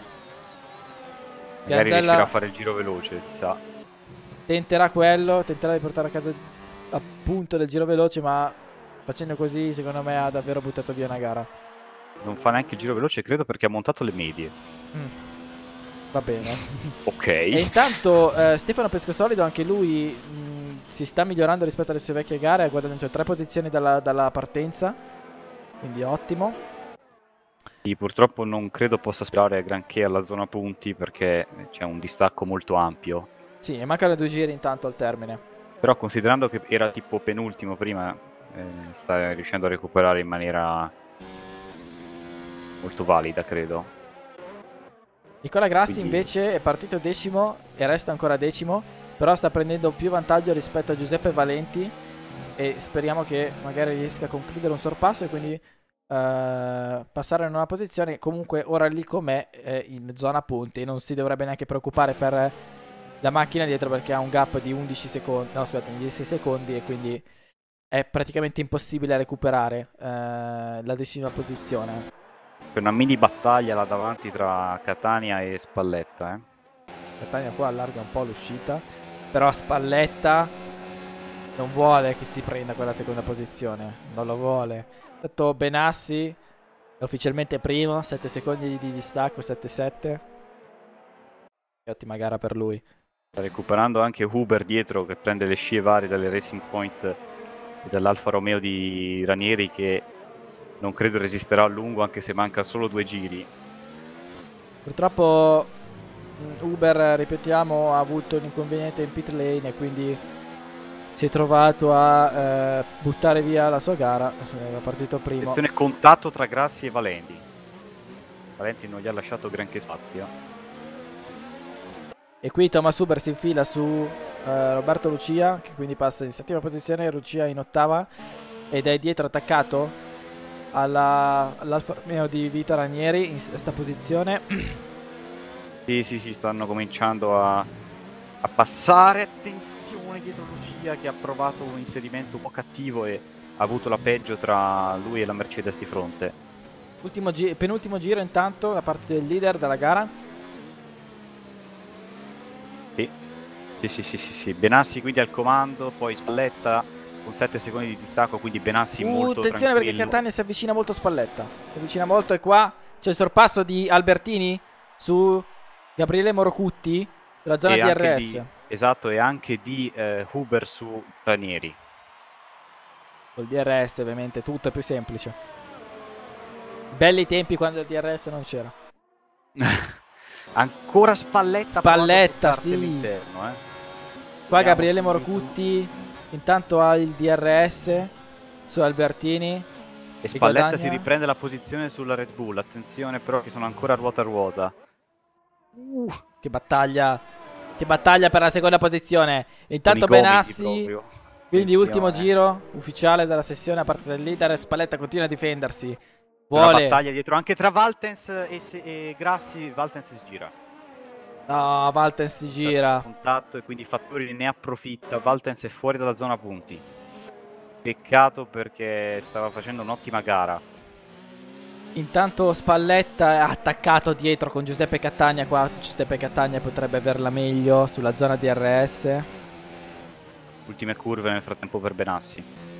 Magari riuscirà a fare il giro veloce, chissà. Tenterà di portare a casa appunto del giro veloce, ma facendo così secondo me ha davvero buttato via una gara. Non fa neanche il giro veloce, credo, perché ha montato le medie. Va bene. Ok. E intanto Stefano Pescosolido, anche lui si sta migliorando rispetto alle sue vecchie gare, ha guadagnato 3 posizioni dalla partenza, quindi ottimo. Sì, purtroppo non credo possa aspirare granché alla zona punti perché c'è un distacco molto ampio. Sì, e mancano 2 giri intanto al termine. Però considerando che era tipo penultimo prima, sta riuscendo a recuperare in maniera molto valida, credo. Nicola Grassi Quindi... invece è partito decimo e resta ancora decimo, però sta prendendo più vantaggio rispetto a Giuseppe Valenti e speriamo che magari riesca a concludere un sorpasso e quindi passare in una posizione. Comunque ora lì com'è in zona punti, non si dovrebbe neanche preoccupare per la macchina dietro perché ha un gap di 11 secondi, no scusate, 10 secondi e quindi è praticamente impossibile recuperare la 10ª posizione. C'è una mini battaglia là davanti tra Catania e Spalletta, Catania qua allarga un po' l'uscita, però Spalletta non vuole che si prenda quella seconda posizione, non lo vuole. Detto Benassi è ufficialmente primo, 7 secondi di distacco, 7-7. Ottima gara per lui. Sta recuperando anche Huber dietro che prende le scie varie dalle Racing Point e dall'Alfa Romeo di Ranieri, che non credo resisterà a lungo anche se manca solo 2 giri. Purtroppo Uber, ripetiamo, ha avuto un inconveniente in pit lane e quindi si è trovato a buttare via la sua gara. Era partito primo. Attenzione, contatto tra Grassi e Valenti. Valenti non gli ha lasciato granché spazio. E qui Thomas Uber si infila su Roberto Lucia, che quindi passa in 7ª posizione, Lucia in 8ª ed è dietro attaccato all'Alfa Romeo di Vito Ranieri in 6ª posizione. Sì, stanno cominciando a passare. Attenzione dietro Lucia che ha provato un inserimento un po' cattivo e ha avuto la peggio tra lui e la Mercedes di fronte. Penultimo giro intanto da parte del leader della gara. Sì. Benassi quindi al comando, poi Spalletta con 7 secondi di distacco, quindi Benassi molto attenzione tranquillo. perché Catania si avvicina molto Spalletta. Si avvicina molto e qua c'è il sorpasso di Albertini su Gabriele Morocutti sulla zona DRS. Esatto, e anche di Huber su Ranieri. Col DRS ovviamente tutto è più semplice. Belli tempi quando il DRS non c'era. Ancora Spalletta sì. all'interno, Qua Gabriele Morocutti intanto ha il DRS su Albertini e Spalletta si riprende la posizione sulla Red Bull. Attenzione però che sono ancora ruota a ruota. Che battaglia per la seconda posizione. Intanto Benassi, quindi ultimo giro ufficiale della sessione a parte del leader. Spalletta continua a difendersi. Una battaglia dietro anche tra Valtens e Grassi. Valtens si gira. No, Valtens si gira. Contatto e quindi Fattori ne approfitta. Valtens è fuori dalla zona punti. Peccato perché stava facendo un'ottima gara. Intanto Spalletta è attaccato dietro con Giuseppe Catania. Qua Giuseppe Catania potrebbe averla meglio sulla zona DRS. Ultime curve nel frattempo per Benassi.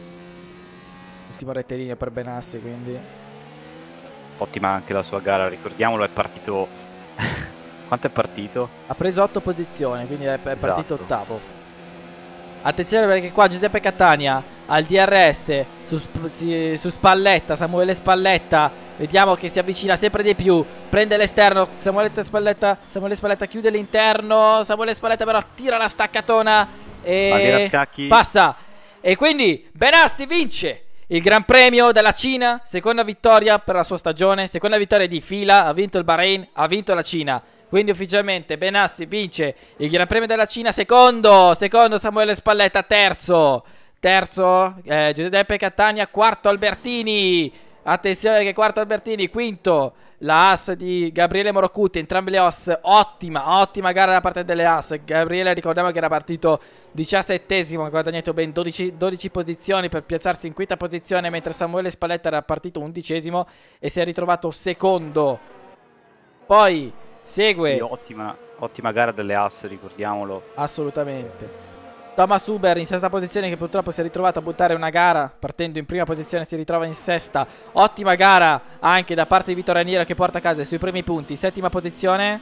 Ultimo rettilineo per Benassi, quindi ottima anche la sua gara, ricordiamolo, è partito... Quanto è partito? Ha preso 8 posizioni, quindi è partito ottavo. Attenzione perché qua Giuseppe Catania al DRS su Spalletta, Samuele Spalletta. Vediamo che si avvicina sempre di più. Prende l'esterno, Samuele Spalletta chiude l'interno. Samuele Spalletta però tira la staccatona e passa. E quindi Benassi vince il Gran Premio della Cina, seconda vittoria per la sua stagione, seconda vittoria di fila, ha vinto il Bahrain, ha vinto la Cina. Quindi ufficialmente Benassi vince il Gran Premio della Cina, secondo Samuele Spalletta, terzo Giuseppe Catania, quarto Albertini. Attenzione che quarto Albertini, quinto la Haas di Gabriele Morocutti, entrambe le Haas, ottima gara da parte delle Haas. Gabriele ricordiamo che era partito 17esimo, ha guadagnato ben 12 posizioni per piazzarsi in quinta posizione, mentre Samuele Spalletta era partito 11esimo e si è ritrovato secondo. Poi segue ottima gara delle Haas, ricordiamolo. assolutamente. Thomas Uber in sesta posizione, che purtroppo si è ritrovato a buttare una gara, partendo in prima posizione si ritrova in sesta. Ottima gara anche da parte di Vito Raniero, che porta a casa i suoi primi punti. Settima posizione,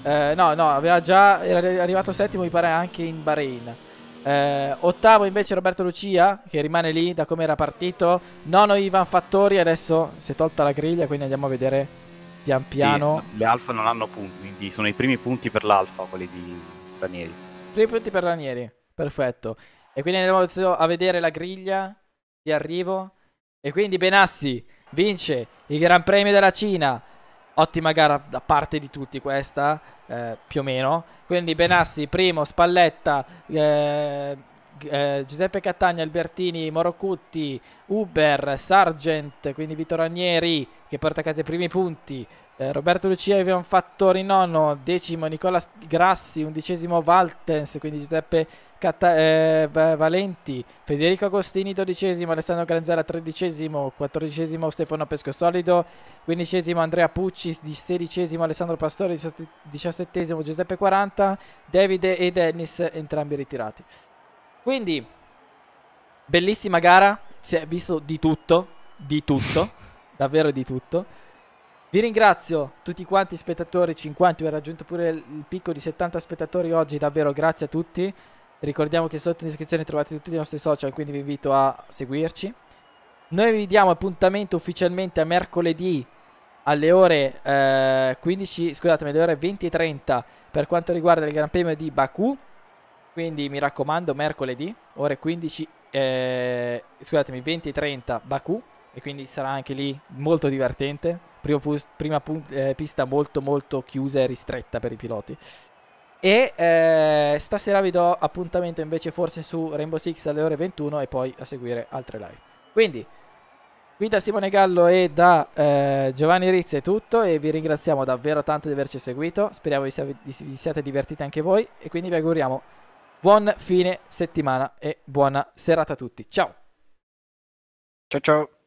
era arrivato settimo mi pare anche in Bahrain. Ottavo invece Roberto Lucia, che rimane lì da come era partito. Nono Ivan Fattori, adesso si è tolta la griglia, quindi andiamo a vedere pian piano. Sì, le Alfa non hanno punti, quindi sono i primi punti per l'Alfa, quelli di Ranieri. Primi punti per Ranieri, perfetto. E quindi andiamo a vedere la griglia di arrivo. E quindi Benassi vince il Gran Premio della Cina. Ottima gara da parte di tutti questa, più o meno. Quindi Benassi primo, Spalletta, Giuseppe Catania, Albertini, Morocutti, Uber, Sargent, quindi Vito Ranieri che porta a casa i primi punti. Roberto Lucia aveva un Fattori nono, decimo Nicola Grassi, undicesimo Valtens, quindi Giuseppe Valenti, Federico Agostini dodicesimo, Alessandro Granzella tredicesimo, quattordicesimo Stefano Pescosolido, quindicesimo Andrea Pucci, sedicesimo Alessandro Pastore, diciassettesimo Giuseppe 40, Davide e Dennis entrambi ritirati. Quindi bellissima gara, si è visto di tutto, davvero di tutto. Vi ringrazio tutti quanti spettatori, 50, ho raggiunto pure il picco di 70 spettatori oggi, davvero grazie a tutti. Ricordiamo che sotto in descrizione trovate tutti i nostri social, quindi vi invito a seguirci. Noi vi diamo appuntamento ufficialmente a mercoledì alle ore 15, scusatemi, alle ore 20:30 per quanto riguarda il Gran Premio di Baku. Quindi mi raccomando, mercoledì, ore 15, scusatemi, 20:30 Baku. E quindi sarà anche lì molto divertente. Prima pista molto chiusa e ristretta per i piloti. E stasera vi do appuntamento invece forse su Rainbow Six alle ore 21 e poi a seguire altre live. Quindi qui da Simone Gallo e da Giovanni Rizzi è tutto, e vi ringraziamo davvero tanto di averci seguito. Speriamo vi siate divertiti anche voi, e quindi vi auguriamo buon fine settimana e buona serata a tutti. Ciao! Ciao ciao!